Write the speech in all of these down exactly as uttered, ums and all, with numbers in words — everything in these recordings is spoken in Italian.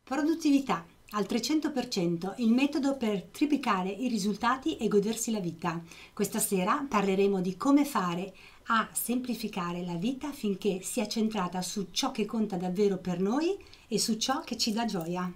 Produttività al trecento per cento, il metodo per triplicare i risultati e godersi la vita. Questa sera parleremo di come fare a semplificare la vita finché sia centrata su ciò che conta davvero per noi e su ciò che ci dà gioia.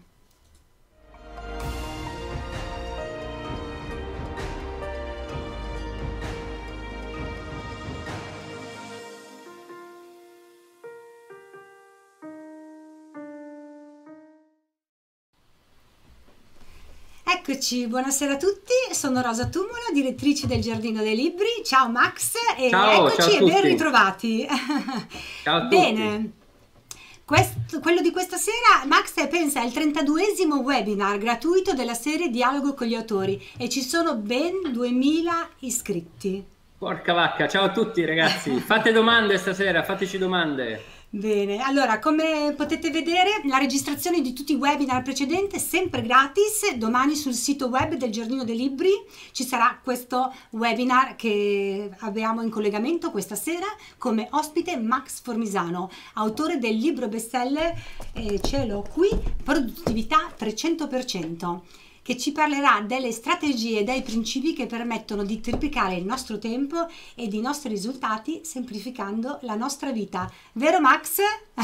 Eccoci, buonasera a tutti, sono Rosa Tumulo, direttrice del Giardino dei Libri. Ciao Max e Ciao, ciao eccoci a e ben tutti. ritrovati. Ciao a tutti. Bene, questo, quello di questa sera, Max, pensa, è il trentaduesimo webinar gratuito della serie Dialogo con gli autori e ci sono ben duemila iscritti. Porca vacca, ciao a tutti ragazzi. Fate domande stasera, fateci domande. Bene, allora come potete vedere la registrazione di tutti i webinar precedenti è sempre gratis. Domani sul sito web del Giardino dei Libri ci sarà questo webinar che abbiamo in collegamento questa sera come ospite Max Formisano, autore del libro bestseller, eh, ce l'ho qui, Produttività trecento per cento, che ci parlerà delle strategie e dei principi che permettono di triplicare il nostro tempo ed i nostri risultati semplificando la nostra vita. Vero Max?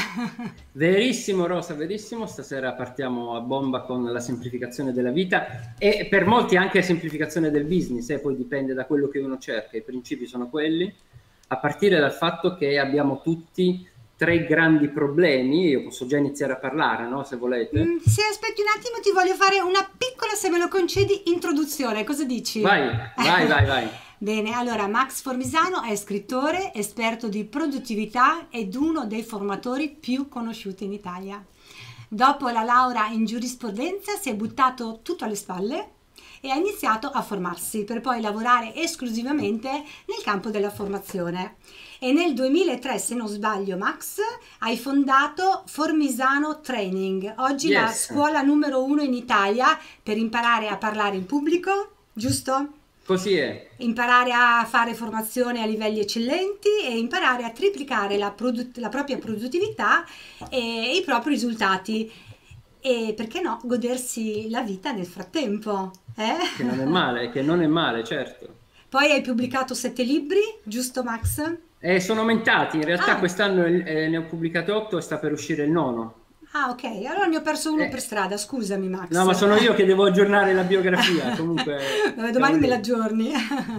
Verissimo Rosa, verissimo. Stasera partiamo a bomba con la semplificazione della vita e per molti anche la semplificazione del business, eh? Poi dipende da quello che uno cerca. I principi sono quelli, a partire dal fatto che abbiamo tutti tre grandi problemi. Io posso già iniziare a parlare, no? Se volete. Mm, se aspetti un attimo ti voglio fare una piccola, se me lo concedi, introduzione. Cosa dici? Vai, vai, vai, vai. Bene, allora Max Formisano è scrittore, esperto di produttività ed uno dei formatori più conosciuti in Italia. Dopo la laurea in giurisprudenza si è buttato tutto alle spalle e ha iniziato a formarsi per poi lavorare esclusivamente nel campo della formazione. E nel duemilatré, se non sbaglio Max, hai fondato Formisano Training, oggi Yes. la scuola numero uno in Italia per imparare a parlare in pubblico, giusto? Così è. Imparare a fare formazione a livelli eccellenti e imparare a triplicare la, produ- la propria produttività e i propri risultati. E perché no, godersi la vita nel frattempo. Eh? Che non è male, che non è male, certo. Poi hai pubblicato sette libri, giusto Max? Eh, sono aumentati, in realtà Ah. quest'anno eh, ne ho pubblicati otto e sta per uscire il nono. Ah, ok, allora ne ho perso uno Eh. per strada, scusami Max. No, ma sono io che devo aggiornare la biografia, comunque. Vabbè, domani siamo me lì. l'aggiorni.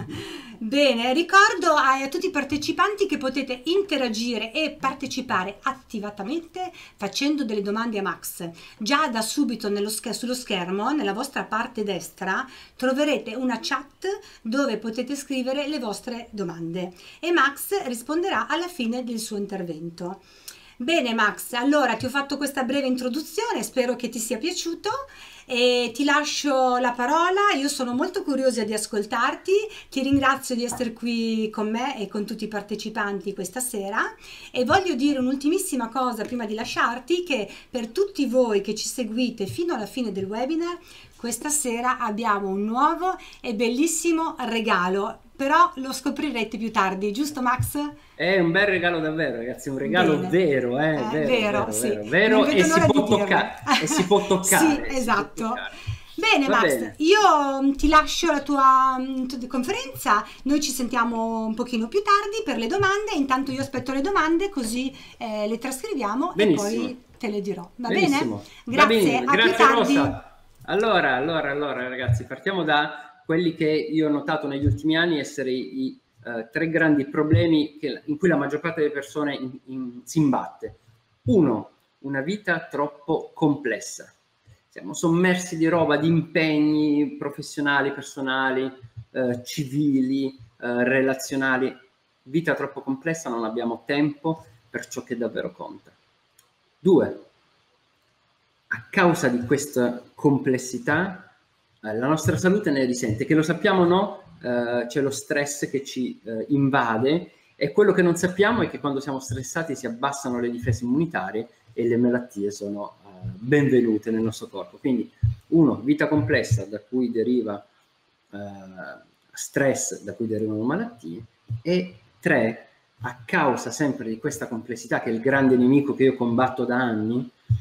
Bene, ricordo a, a tutti i partecipanti che potete interagire e partecipare attivamente facendo delle domande a Max. Già da subito nello sch- sullo schermo, nella vostra parte destra, troverete una chat dove potete scrivere le vostre domande e Max risponderà alla fine del suo intervento. Bene Max, allora ti ho fatto questa breve introduzione, spero che ti sia piaciuto e ti lascio la parola. Io sono molto curiosa di ascoltarti, ti ringrazio di essere qui con me e con tutti i partecipanti questa sera e voglio dire un'ultimissima cosa prima di lasciarti, che per tutti voi che ci seguite fino alla fine del webinar, questa sera abbiamo un nuovo e bellissimo regalo, però lo scoprirete più tardi, giusto Max? È un bel regalo davvero, ragazzi, un regalo Bene. vero, eh, Eh, vero, vero, vero, sì. vero, vero, Non vedo e si l'ora può di dirlo. toccare, e si può toccare. Sì, si può esatto. toccare. Bene Va Max, bene. io mm, ti lascio la tua mm, conferenza, noi ci sentiamo un pochino più tardi per le domande, intanto io aspetto le domande così eh, le trascriviamo Benissimo. e poi te le dirò, va Benissimo. bene? Va Grazie, bene, a più grazie tardi. Rosa. Allora, allora, allora ragazzi, partiamo da quelli che io ho notato negli ultimi anni essere i, i eh, tre grandi problemi che, in cui la maggior parte delle persone in, in, si imbatte. Uno, una vita troppo complessa. Siamo sommersi di roba, di impegni professionali, personali, eh, civili, eh, relazionali. Vita troppo complessa, non abbiamo tempo per ciò che davvero conta. Due, a causa di questa complessità, eh, la nostra salute ne risente, che lo sappiamo o no, eh, c'è lo stress che ci eh, invade e quello che non sappiamo è che quando siamo stressati si abbassano le difese immunitarie e le malattie sono eh, benvenute nel nostro corpo. Quindi, uno, vita complessa da cui deriva eh, stress, da cui derivano malattie, e tre, a causa sempre di questa complessità che è il grande nemico che io combatto da anni,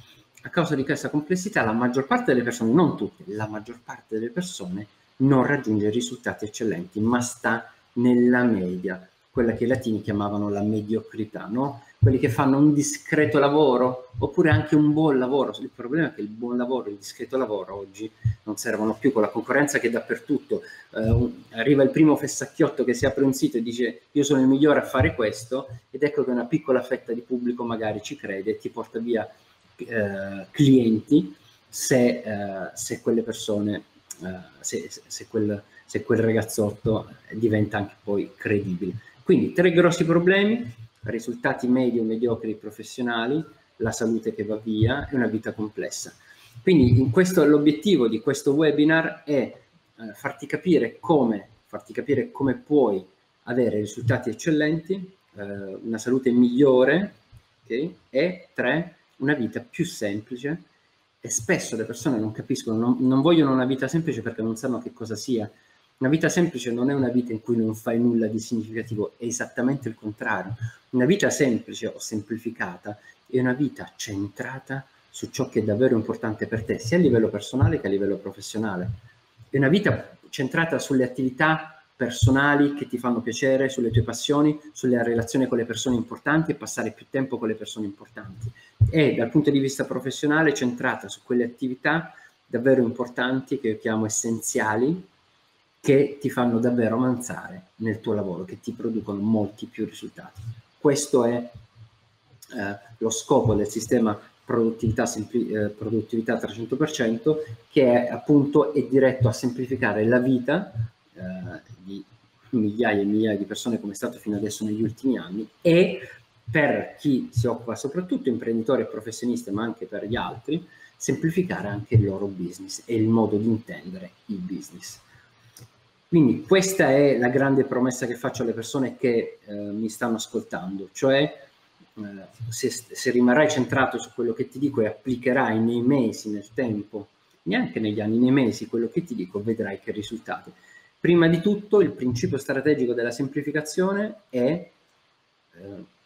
a causa di questa complessità la maggior parte delle persone, non tutte, la maggior parte delle persone non raggiunge risultati eccellenti, ma sta nella media, quella che i latini chiamavano la mediocrità, no? Quelli che fanno un discreto lavoro oppure anche un buon lavoro. Il problema è che il buon lavoro e il discreto lavoro oggi non servono più, con la concorrenza che è dappertutto. Eh, arriva il primo fessacchiotto che si apre un sito e dice io sono il migliore a fare questo, ed ecco che una piccola fetta di pubblico magari ci crede e ti porta via eh, clienti se, eh, se quelle persone, eh, se, se, quel, se quel ragazzotto diventa anche poi credibile. Quindi tre grossi problemi: risultati medi o mediocri professionali, la salute che va via e una vita complessa. Quindi in questo, l'obiettivo di questo webinar è eh, farti capire come, farti capire come puoi avere risultati eccellenti, eh, una salute migliore, okay? E tre, una vita più semplice. E spesso le persone non capiscono, non, non vogliono una vita semplice perché non sanno che cosa sia. Una vita semplice non è una vita in cui non fai nulla di significativo, è esattamente il contrario. Una vita semplice o semplificata è una vita centrata su ciò che è davvero importante per te, sia a livello personale che a livello professionale. È una vita centrata sulle attività personali che ti fanno piacere, sulle tue passioni, sulle relazioni con le persone importanti e passare più tempo con le persone importanti. E dal punto di vista professionale centrata su quelle attività davvero importanti, che io chiamo essenziali, che ti fanno davvero avanzare nel tuo lavoro, che ti producono molti più risultati. Questo è eh, lo scopo del sistema produttività, eh, produttività trecento per cento, che è appunto è diretto a semplificare la vita eh, di migliaia e migliaia di persone, come è stato fino adesso negli ultimi anni, e per chi si occupa, soprattutto imprenditori e professionisti, ma anche per gli altri, semplificare anche il loro business e il modo di intendere il business. Quindi questa è la grande promessa che faccio alle persone che eh, mi stanno ascoltando, cioè eh, se, se rimarrai centrato su quello che ti dico e applicherai nei mesi, nel tempo, neanche negli anni, nei mesi, quello che ti dico, vedrai che risultati. Prima di tutto, il principio strategico della semplificazione è eh,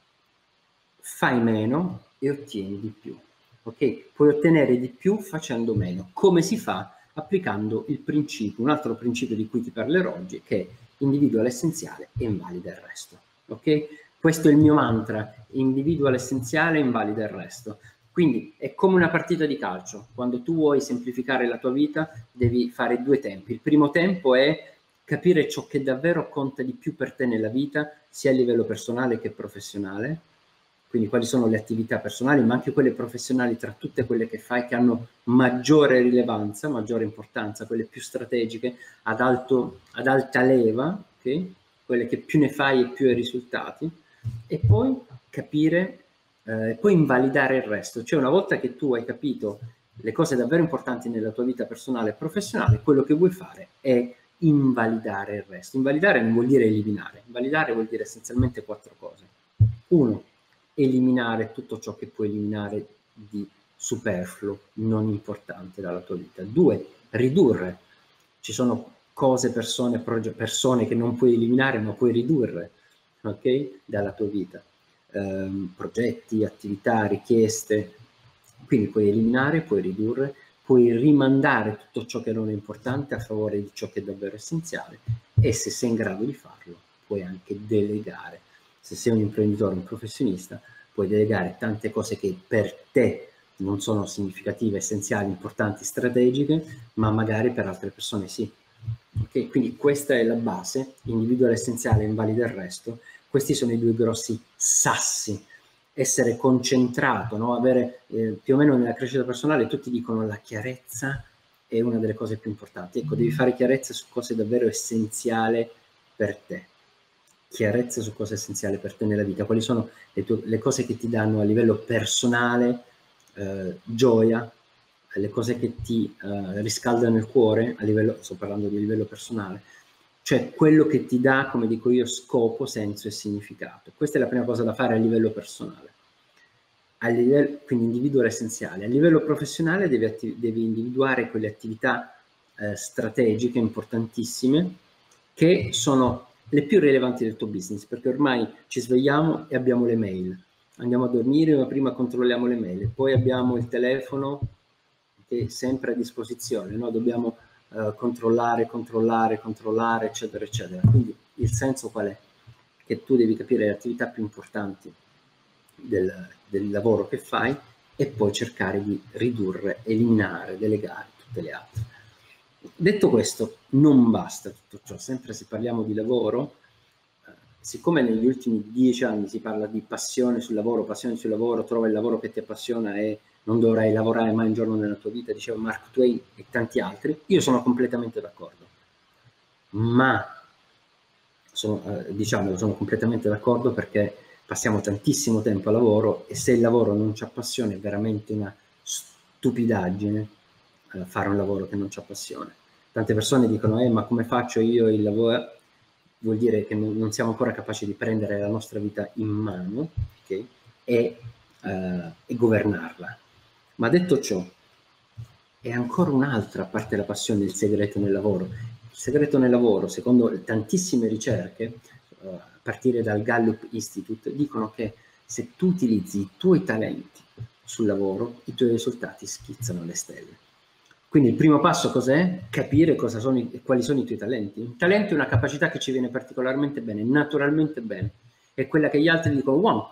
fai meno e ottieni di più. Ok? Puoi ottenere di più facendo meno. Come si fa? Applicando il principio, un altro principio di cui ti parlerò oggi, che è individua l'essenziale e invalida il resto. Ok? Questo è il mio mantra: individua l'essenziale e invalida il resto. Quindi è come una partita di calcio. Quando tu vuoi semplificare la tua vita devi fare due tempi. Il primo tempo è capire ciò che davvero conta di più per te nella vita, sia a livello personale che professionale. Quindi quali sono le attività personali, ma anche quelle professionali, tra tutte quelle che fai, che hanno maggiore rilevanza, maggiore importanza, quelle più strategiche, ad, alto, ad alta leva, okay? Quelle che più ne fai e più hai risultati, e poi capire, eh, poi invalidare il resto. Cioè, una volta che tu hai capito le cose davvero importanti nella tua vita personale e professionale, quello che vuoi fare è invalidare il resto. Invalidare non vuol dire eliminare, invalidare vuol dire essenzialmente quattro cose. Uno, eliminare tutto ciò che puoi eliminare di superfluo, non importante dalla tua vita. Due, ridurre. Ci sono cose, persone, persone che non puoi eliminare, ma puoi ridurre, ok? Dalla tua vita. Um, progetti, attività, richieste. Quindi puoi eliminare, puoi ridurre, puoi rimandare tutto ciò che non è importante a favore di ciò che è davvero essenziale, e se sei in grado di farlo, puoi anche delegare. Se sei un imprenditore, un professionista, puoi delegare tante cose che per te non sono significative, essenziali, importanti, strategiche, ma magari per altre persone sì. Okay? Quindi questa è la base: individua l'essenziale e invalida il resto. Questi sono i due grossi sassi. Essere concentrato, no? Avere eh, più o meno nella crescita personale tutti dicono la chiarezza è una delle cose più importanti. Ecco, devi fare chiarezza su cosa è davvero essenziale per te. Chiarezza su cosa è essenziale per te nella vita, quali sono le, tue, le cose che ti danno a livello personale eh, gioia, le cose che ti eh, riscaldano il cuore, a livello, sto parlando di livello personale, cioè quello che ti dà, come dico io, scopo, senso e significato. Questa è la prima cosa da fare a livello personale. A livello, quindi individua l'essenziale. A livello professionale devi, devi individuare quelle attività eh, strategiche importantissime che sono le più rilevanti del tuo business, perché ormai ci svegliamo e abbiamo le mail, andiamo a dormire, ma prima controlliamo le mail, poi abbiamo il telefono che è sempre a disposizione, no? Dobbiamo uh, controllare, controllare, controllare, eccetera, eccetera. Quindi il senso qual è? Che tu devi capire le attività più importanti del, del lavoro che fai e poi cercare di ridurre, eliminare, delegare tutte le altre. Detto questo, non basta tutto ciò, sempre se parliamo di lavoro, eh, siccome negli ultimi dieci anni si parla di passione sul lavoro, passione sul lavoro, trova il lavoro che ti appassiona e non dovrai lavorare mai un giorno nella tua vita, diceva Mark Twain e tanti altri, io sono completamente d'accordo, ma sono, eh, diciamo, sono completamente d'accordo perché passiamo tantissimo tempo a lavoro e se il lavoro non ci appassiona è veramente una stupidaggine eh, fare un lavoro che non ci appassiona. Tante persone dicono, eh, ma come faccio io il lavoro? Vuol dire che non, non siamo ancora capaci di prendere la nostra vita in mano, okay? e, eh, e governarla. Ma detto ciò, è ancora un'altra parte della passione, il segreto nel lavoro. Il segreto nel lavoro, secondo tantissime ricerche, a partire dal Gallup Institute, dicono che se tu utilizzi i tuoi talenti sul lavoro, i tuoi risultati schizzano alle stelle. Quindi il primo passo cos'è? Capire cosa sono i, quali sono i tuoi talenti. Un talento è una capacità che ci viene particolarmente bene, naturalmente bene. È quella che gli altri dicono, wow,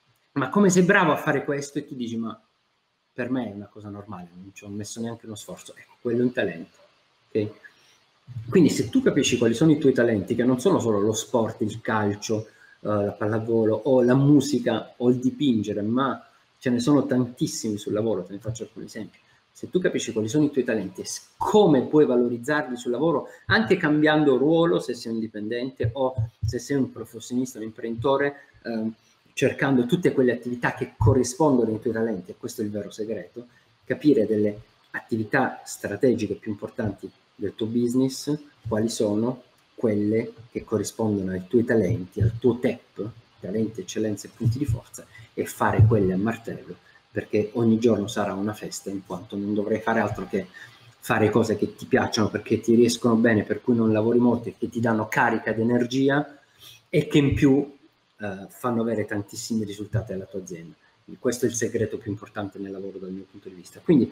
ma come sei bravo a fare questo? E tu dici, ma per me è una cosa normale, non ci ho messo neanche uno sforzo. Ecco, quello è un talento. Okay? Quindi se tu capisci quali sono i tuoi talenti, che non sono solo lo sport, il calcio, uh, la pallavolo o la musica o il dipingere, ma ce ne sono tantissimi sul lavoro, te ne faccio alcuni esempi. Se tu capisci quali sono i tuoi talenti e come puoi valorizzarli sul lavoro, anche cambiando ruolo, se sei un dipendente o se sei un professionista, un imprenditore, eh, cercando tutte quelle attività che corrispondono ai tuoi talenti, e questo è il vero segreto, capire delle attività strategiche più importanti del tuo business, quali sono quelle che corrispondono ai tuoi talenti, al tuo T E P, talenti, eccellenze e punti di forza, e fare quelle a martello, perché ogni giorno sarà una festa, in quanto non dovrai fare altro che fare cose che ti piacciono, perché ti riescono bene, per cui non lavori molto e che ti danno carica ed energia e che in più eh, fanno avere tantissimi risultati alla tua azienda. Quindi questo è il segreto più importante nel lavoro dal mio punto di vista. Quindi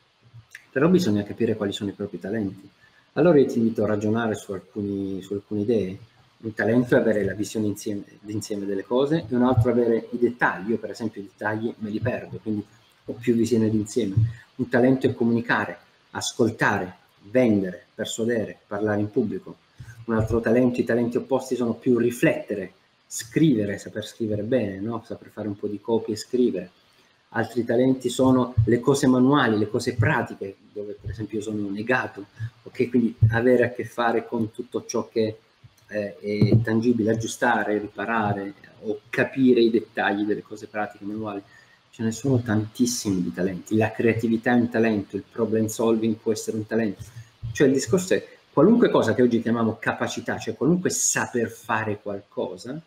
però bisogna capire quali sono i propri talenti. Allora io ti invito a ragionare su, alcuni, su alcune idee. Un talento è avere la visione insieme, d'insieme delle cose, e un altro è avere i dettagli. Io per esempio i dettagli me li perdo, quindi ho più visione d'insieme. Un talento è comunicare, ascoltare, vendere, persuadere, parlare in pubblico. Un altro talento, i talenti opposti sono più riflettere, scrivere, saper scrivere bene, no? Saper fare un po' di copie e scrivere. Altri talenti sono le cose manuali, le cose pratiche, dove per esempio io sono negato, ok? Quindi avere a che fare con tutto ciò che eh, è tangibile, aggiustare, riparare o capire i dettagli delle cose pratiche, manuali. Ce ne sono tantissimi di talenti. La creatività è un talento, il problem solving può essere un talento. Cioè il discorso è qualunque cosa che oggi chiamiamo capacità, cioè qualunque saper fare qualcosa,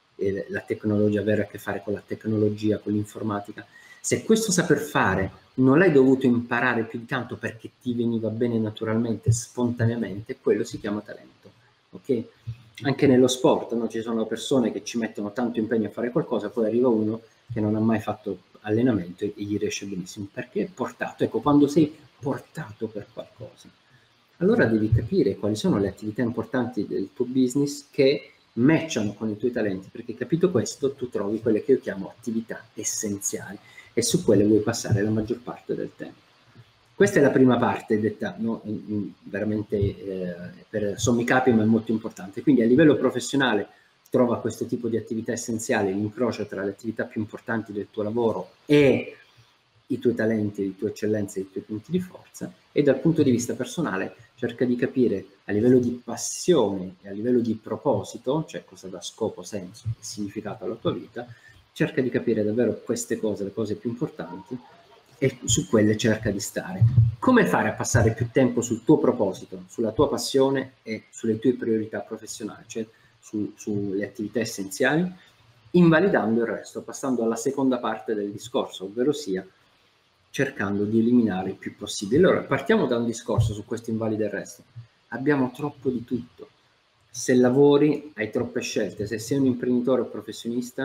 e la tecnologia, avere a che fare con la tecnologia, con l'informatica, se questo saper fare non l'hai dovuto imparare più di tanto perché ti veniva bene naturalmente, spontaneamente, quello si chiama talento, ok? Anche nello sport, no? Ci sono persone che ci mettono tanto impegno a fare qualcosa, poi arriva uno che non ha mai fatto allenamento e gli riesce benissimo, perché è portato. Ecco, quando sei portato per qualcosa, allora devi capire quali sono le attività importanti del tuo business che matchano con i tuoi talenti, perché capito questo tu trovi quelle che io chiamo attività essenziali e su quelle vuoi passare la maggior parte del tempo. Questa è la prima parte, detta no, in, in, veramente eh, per sommi capi, ma è molto importante. Quindi a livello professionale trova questo tipo di attività essenziali, l'incrocio tra le attività più importanti del tuo lavoro e i tuoi talenti, le tue eccellenze, i tuoi punti di forza, e dal punto di vista personale cerca di capire a livello di passione e a livello di proposito, cioè cosa dà scopo, senso e significato alla tua vita, cerca di capire davvero queste cose, le cose più importanti, e su quelle cerca di stare. Come fare a passare più tempo sul tuo proposito, sulla tua passione e sulle tue priorità professionali, cioè su, sulle attività essenziali, invalidando il resto, passando alla seconda parte del discorso, ovvero sia cercando di eliminare il più possibile. Allora, partiamo da un discorso su questo invalida il resto. Abbiamo troppo di tutto. Se lavori hai troppe scelte, se sei un imprenditore o professionista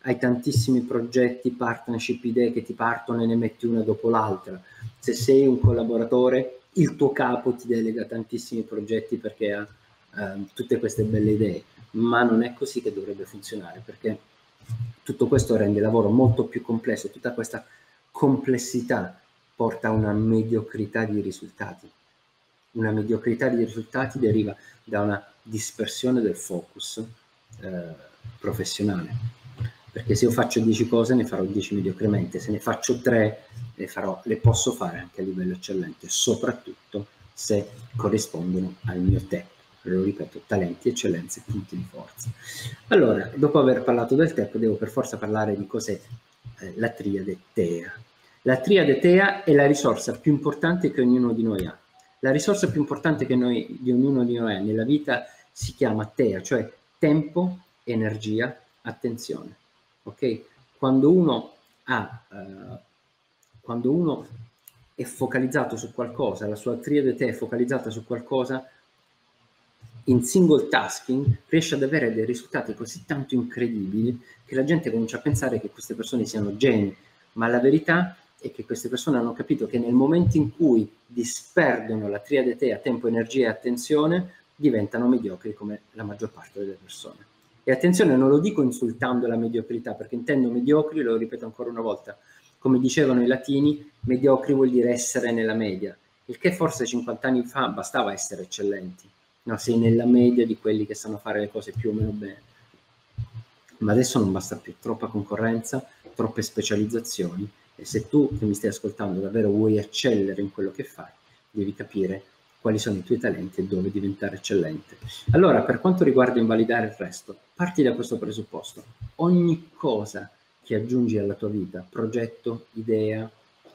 hai tantissimi progetti, partnership, idee che ti partono e ne metti una dopo l'altra. Se sei un collaboratore, il tuo capo ti delega tantissimi progetti perché ha eh, tutte queste belle idee, ma non è così che dovrebbe funzionare, perché tutto questo rende il lavoro molto più complesso, tutta questa complessità porta a una mediocrità di risultati. Una mediocrità di risultati deriva da una dispersione del focus eh, professionale. Perché se io faccio dieci cose ne farò dieci mediocremente, se ne faccio tre le, farò, le posso fare anche a livello eccellente, soprattutto se corrispondono al mio T E P. Lo ripeto, talenti, eccellenze, punti di forza. Allora, dopo aver parlato del T E P, devo per forza parlare di cos'è eh, la triade T E A. La triade T E A è la risorsa più importante che ognuno di noi ha. La risorsa più importante che noi, di ognuno di noi ha nella vita si chiama T E A, cioè tempo, energia, attenzione. Ok? Quando uno ha, eh, quando uno è focalizzato su qualcosa, la sua triade T E A è focalizzata su qualcosa, in single tasking riesce ad avere dei risultati così tanto incredibili che la gente comincia a pensare che queste persone siano geni, ma la verità è che queste persone hanno capito che nel momento in cui disperdono la triade T E A, tempo, energia e attenzione, diventano mediocri come la maggior parte delle persone. E attenzione, non lo dico insultando la mediocrità, perché intendo mediocri, lo ripeto ancora una volta, come dicevano i latini, mediocri vuol dire essere nella media, il che forse cinquanta anni fa bastava essere eccellenti. No, sei nella media di quelli che sanno fare le cose più o meno bene. Ma adesso non basta più, troppa concorrenza, troppe specializzazioni, e se tu che mi stai ascoltando davvero vuoi eccellere in quello che fai, devi capire quali sono i tuoi talenti e dove diventare eccellente. Allora, per quanto riguarda invalidare il resto, parti da questo presupposto. Ogni cosa che aggiungi alla tua vita, progetto, idea,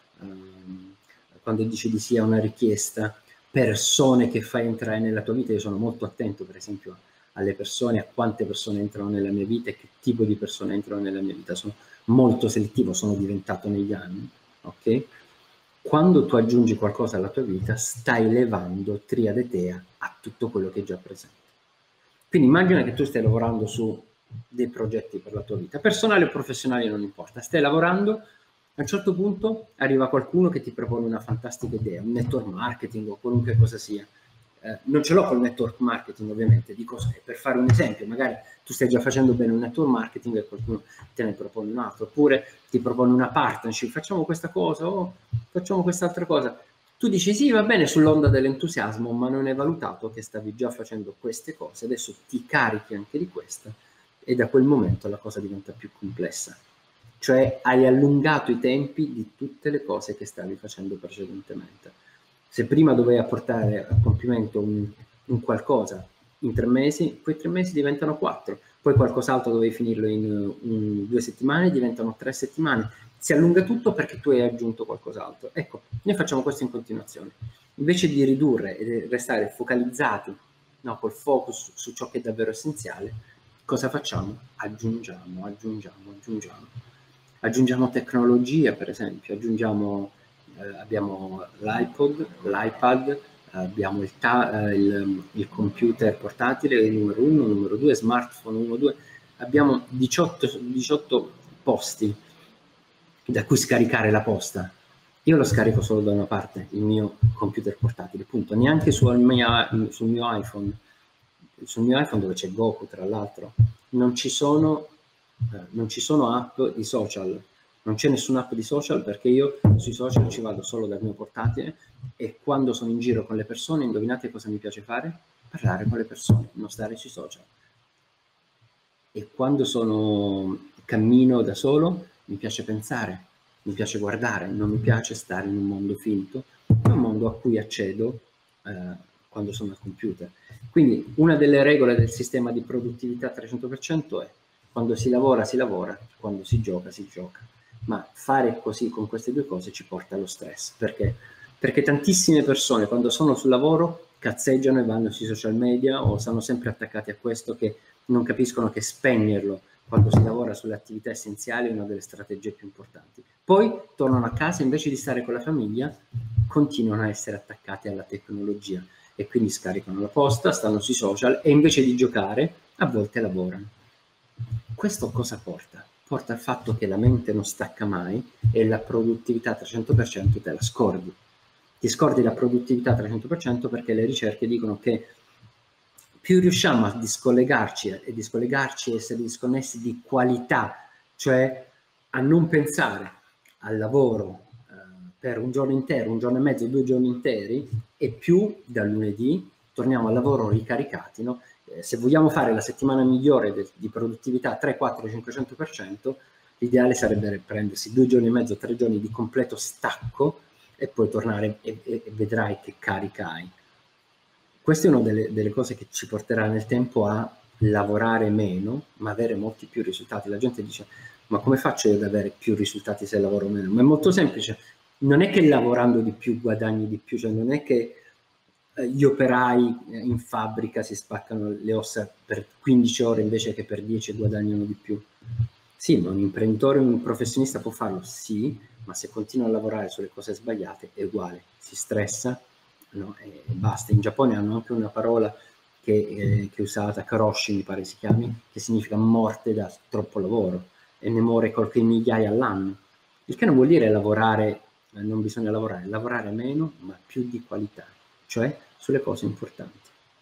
ehm, quando dici di sì a una richiesta, persone che fai entrare nella tua vita, io sono molto attento per esempio alle persone, a quante persone entrano nella mia vita e che tipo di persone entrano nella mia vita, sono molto selettivo, sono diventato negli anni, ok? Quando tu aggiungi qualcosa alla tua vita, stai levando triade T E A a tutto quello che è già presente. Quindi immagina che tu stai lavorando su dei progetti per la tua vita, personali o professionali non importa, stai lavorando. A un certo punto arriva qualcuno che ti propone una fantastica idea, un network marketing o qualunque cosa sia. Eh, non ce l'ho col network marketing ovviamente, dico per fare un esempio, magari tu stai già facendo bene un network marketing e qualcuno te ne propone un altro, oppure ti propone una partnership, facciamo questa cosa o facciamo quest'altra cosa. Tu dici sì, va bene, sull'onda dell'entusiasmo, ma non hai valutato che stavi già facendo queste cose, adesso ti carichi anche di questa e da quel momento la cosa diventa più complessa. Cioè hai allungato i tempi di tutte le cose che stavi facendo precedentemente. Se prima dovevi portare a compimento un, un qualcosa in tre mesi, quei tre mesi diventano quattro, poi qualcos'altro dovevi finirlo in un, due settimane, diventano tre settimane, si allunga tutto perché tu hai aggiunto qualcos'altro. Ecco, noi facciamo questo in continuazione. Invece di ridurre e restare focalizzati, no, col focus su ciò che è davvero essenziale, cosa facciamo? Aggiungiamo, aggiungiamo, aggiungiamo. Aggiungiamo tecnologia, per esempio, aggiungiamo, eh, abbiamo l'iPod, l'iPad, abbiamo il, ta- il, il computer portatile, il numero uno, numero due, smartphone uno, due, abbiamo diciotto, diciotto posti da cui scaricare la posta. Io lo scarico solo da una parte, il mio computer portatile, punto, neanche sul mio, sul mio iPhone, sul mio iPhone dove c'è Goku tra l'altro, non ci sono... non ci sono app di social, non c'è nessuna app di social perché io sui social ci vado solo dal mio portatile e quando sono in giro con le persone, indovinate cosa mi piace fare? Parlare con le persone, non stare sui social. E quando sono cammino da solo mi piace pensare, mi piace guardare, non mi piace stare in un mondo finto, è un mondo a cui accedo eh, quando sono al computer. Quindi una delle regole del sistema di produttività trecento per cento è: quando si lavora si lavora, quando si gioca si gioca. Ma fare così con queste due cose ci porta allo stress. Perché? Perché tantissime persone quando sono sul lavoro cazzeggiano e vanno sui social media o stanno sempre attaccati a questo, che non capiscono che spegnerlo quando si lavora sulle attività essenziali è una delle strategie più importanti. Poi tornano a casa, invece di stare con la famiglia, continuano a essere attaccati alla tecnologia e quindi scaricano la posta, stanno sui social e invece di giocare a volte lavorano. Questo cosa porta? porta al fatto che la mente non stacca mai e la produttività trecento per cento te la scordi. Ti scordi la produttività trecento per cento perché le ricerche dicono che più riusciamo a discollegarci e discollegarci e essere disconnessi di qualità, cioè a non pensare al lavoro eh, per un giorno intero, un giorno e mezzo, due giorni interi, e più dal lunedì torniamo al lavoro ricaricati, no? Eh, se vogliamo fare la settimana migliore de, di produttività tre, quattro, cinquecento per cento, l'ideale sarebbe prendersi due giorni e mezzo, tre giorni di completo stacco e poi tornare e, e, e vedrai che carica hai. Questa è una delle, delle cose che ci porterà nel tempo a lavorare meno, ma avere molti più risultati. La gente dice, ma come faccio io ad avere più risultati se lavoro meno? Ma è molto semplice, non è che lavorando di più guadagni di più, cioè non è che eh, gli operai in fabbrica si spaccano le ossa per quindici ore invece che per dieci guadagnano di più. Sì, ma un imprenditore, un professionista può farlo, sì, ma se continua a lavorare sulle cose sbagliate è uguale, si stressa, no? E basta. In Giappone hanno anche una parola che, eh, che è usata, karoshi mi pare si chiami, che significa morte da troppo lavoro, e ne muore qualche migliaia all'anno, il che non vuol dire lavorare, eh, non bisogna lavorare, lavorare meno ma più di qualità, cioè sulle cose importanti.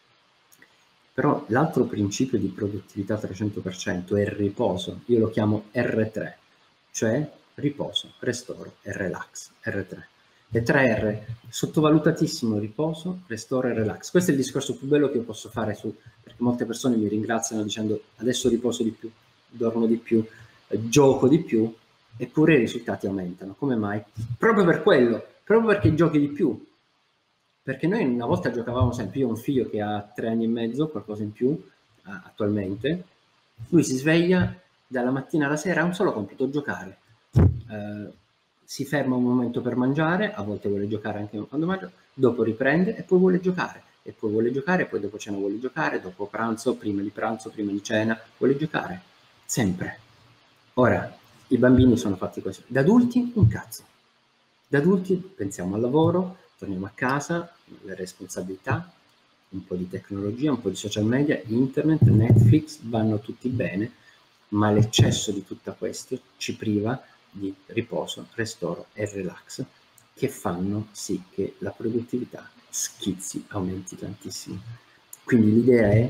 Però l'altro principio di produttività trecento per cento è il riposo, io lo chiamo R tre, cioè riposo, restoro e relax, R tre. Le tre R, sottovalutatissimo riposo, restoro e relax. Questo è il discorso più bello che io posso fare, su, perché molte persone mi ringraziano dicendo adesso riposo di più, dormo di più, eh, gioco di più, eppure i risultati aumentano. Come mai? Proprio per quello, proprio perché giochi di più. Perché noi una volta giocavamo sempre, io ho un figlio che ha tre anni e mezzo, qualcosa in più, uh, attualmente, lui si sveglia dalla mattina alla sera, ha un solo compito, giocare. Uh, si ferma un momento per mangiare, a volte vuole giocare anche quando mangia, dopo riprende e poi vuole giocare, e poi vuole giocare, e poi dopo cena vuole giocare, dopo pranzo, prima di pranzo, prima di cena, vuole giocare, sempre. Ora, i bambini sono fatti così, da adulti un cazzo, da adulti pensiamo al lavoro, torniamo a casa, le responsabilità, un po' di tecnologia, un po' di social media, internet, Netflix, vanno tutti bene, ma l'eccesso di tutto questo ci priva di riposo, restoro e relax, che fanno sì che la produttività schizzi, aumenti tantissimo. Quindi l'idea è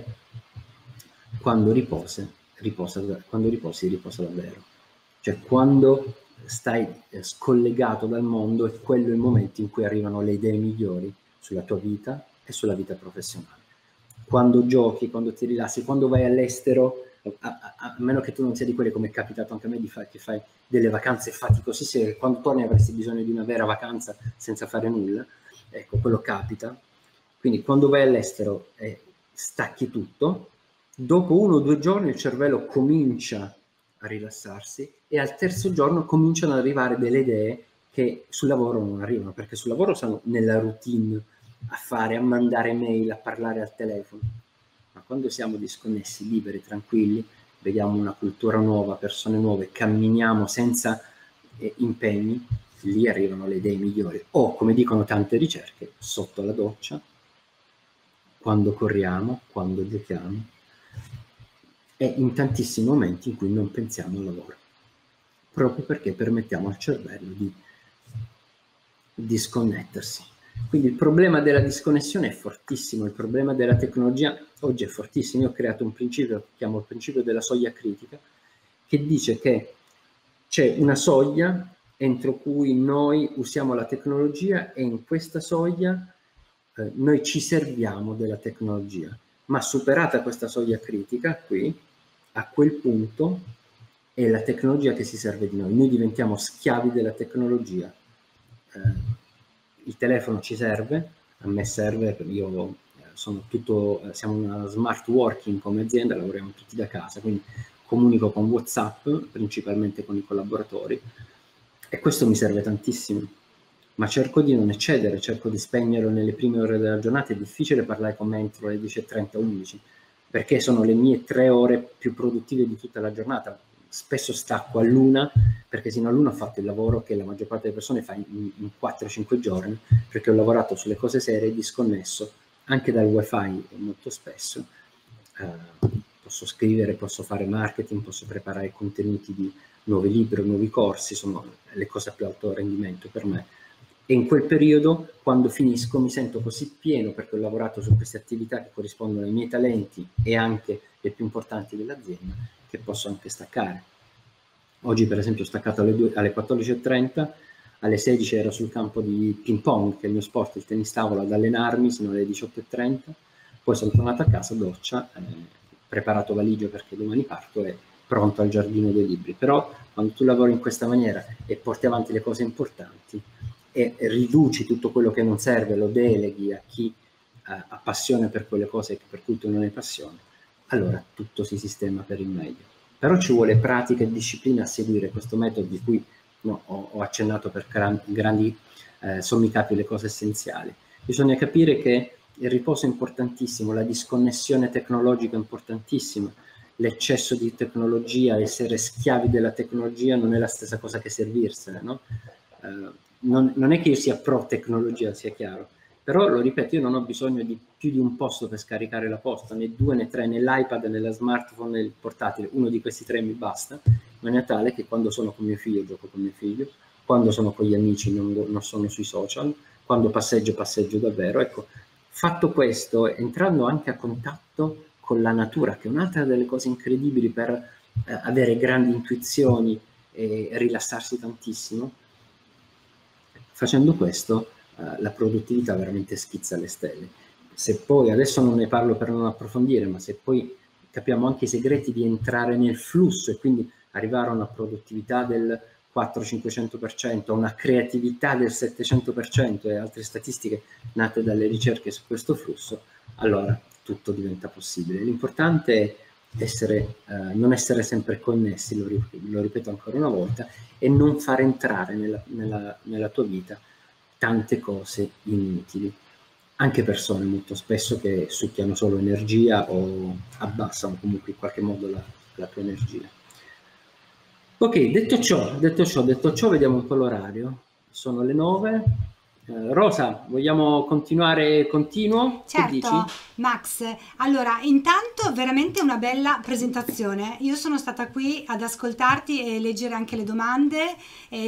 quando riposi, riposa, quando riposi, riposa davvero. Cioè quando stai scollegato dal mondo è quello il momento in cui arrivano le idee migliori sulla tua vita e sulla vita professionale. Quando giochi, quando ti rilassi, quando vai all'estero, a, a, a meno che tu non sia di quelli, come è capitato anche a me, di fare, che fai delle vacanze faticosissime, che quando torni avresti bisogno di una vera vacanza senza fare nulla, ecco, quello capita. Quindi quando vai all'estero e stacchi tutto, dopo uno o due giorni il cervello comincia a rilassarsi e al terzo giorno cominciano ad arrivare delle idee che sul lavoro non arrivano, perché sul lavoro sono nella routine, a fare, a mandare mail, a parlare al telefono. Ma quando siamo disconnessi, liberi, tranquilli, vediamo una cultura nuova, persone nuove, camminiamo senza eh, impegni, lì arrivano le idee migliori. O, come dicono tante ricerche, sotto la doccia, quando corriamo, quando giochiamo, e in tantissimi momenti in cui non pensiamo al lavoro, proprio perché permettiamo al cervello di disconnettersi. Quindi il problema della disconnessione è fortissimo, il problema della tecnologia oggi è fortissimo. Io ho creato un principio che chiamo il principio della soglia critica, che dice che c'è una soglia entro cui noi usiamo la tecnologia e in questa soglia eh, noi ci serviamo della tecnologia, ma superata questa soglia critica qui, a quel punto è la tecnologia che si serve di noi, noi diventiamo schiavi della tecnologia. Eh, il telefono ci serve, a me serve, io sono tutto, siamo una smart working come azienda, lavoriamo tutti da casa, quindi comunico con WhatsApp, principalmente con i collaboratori, e questo mi serve tantissimo, ma cerco di non eccedere, cerco di spegnerlo nelle prime ore della giornata. È difficile parlare con me entro le dieci e trenta, undici, perché sono le mie tre ore più produttive di tutta la giornata. Spesso stacco all'una, perché sino all'una ho fatto il lavoro che la maggior parte delle persone fa in, in quattro cinque giorni, perché ho lavorato sulle cose serie, disconnesso, anche dal wifi molto spesso, eh, posso scrivere, posso fare marketing, posso preparare contenuti di nuovi libri, nuovi corsi, sono le cose a più alto rendimento per me. E in quel periodo, quando finisco, mi sento così pieno perché ho lavorato su queste attività che corrispondono ai miei talenti e anche le più importanti dell'azienda, che posso anche staccare. Oggi per esempio ho staccato alle, alle quattordici e trenta, alle sedici ero sul campo di ping pong, che è il mio sport, il tennis tavola, ad allenarmi sino alle diciotto e trenta, poi sono tornato a casa, doccia, eh, preparato valigia perché domani parto e pronto al giardino dei libri. Però quando tu lavori in questa maniera e porti avanti le cose importanti e riduci tutto quello che non serve, lo deleghi a chi eh, ha passione per quelle cose per cui tu non hai passione, allora tutto si sistema per il meglio. Però ci vuole pratica e disciplina a seguire questo metodo di cui no, ho, ho accennato per gran, grandi eh, sommi capi le cose essenziali. Bisogna capire che il riposo è importantissimo, la disconnessione tecnologica è importantissima, l'eccesso di tecnologia, essere schiavi della tecnologia non è la stessa cosa che servirsene, no? Eh, non, non è che io sia pro tecnologia, sia chiaro, però lo ripeto, io non ho bisogno di più di un posto per scaricare la posta, né due né tre, nell'iPad, nella smartphone, nel portatile, uno di questi tre mi basta, in maniera tale che quando sono con mio figlio gioco con mio figlio, quando sono con gli amici non, non sono sui social, quando passeggio passeggio davvero. Ecco, fatto questo, entrando anche a contatto con la natura, che è un'altra delle cose incredibili per eh, avere grandi intuizioni e rilassarsi tantissimo, facendo questo eh, la produttività veramente schizza alle stelle. Se poi, adesso non ne parlo per non approfondire, ma se poi capiamo anche i segreti di entrare nel flusso e quindi arrivare a una produttività del quattrocento-cinquecento per cento, a una creatività del settecento per cento e altre statistiche nate dalle ricerche su questo flusso, allora tutto diventa possibile. L'importante è essere, eh, non essere sempre connessi, lo, lo ripeto ancora una volta, e non far entrare nella, nella, nella tua vita tante cose inutili, anche persone molto spesso che succhiano solo energia o abbassano comunque in qualche modo la, la tua energia. Ok, detto ciò, detto ciò, detto ciò, vediamo un po' l'orario. Sono le nove. Eh, Rosa, vogliamo continuare continuo? Certo, che dici? Max. Allora, intanto veramente una bella presentazione. Io sono stata qui ad ascoltarti e leggere anche le domande.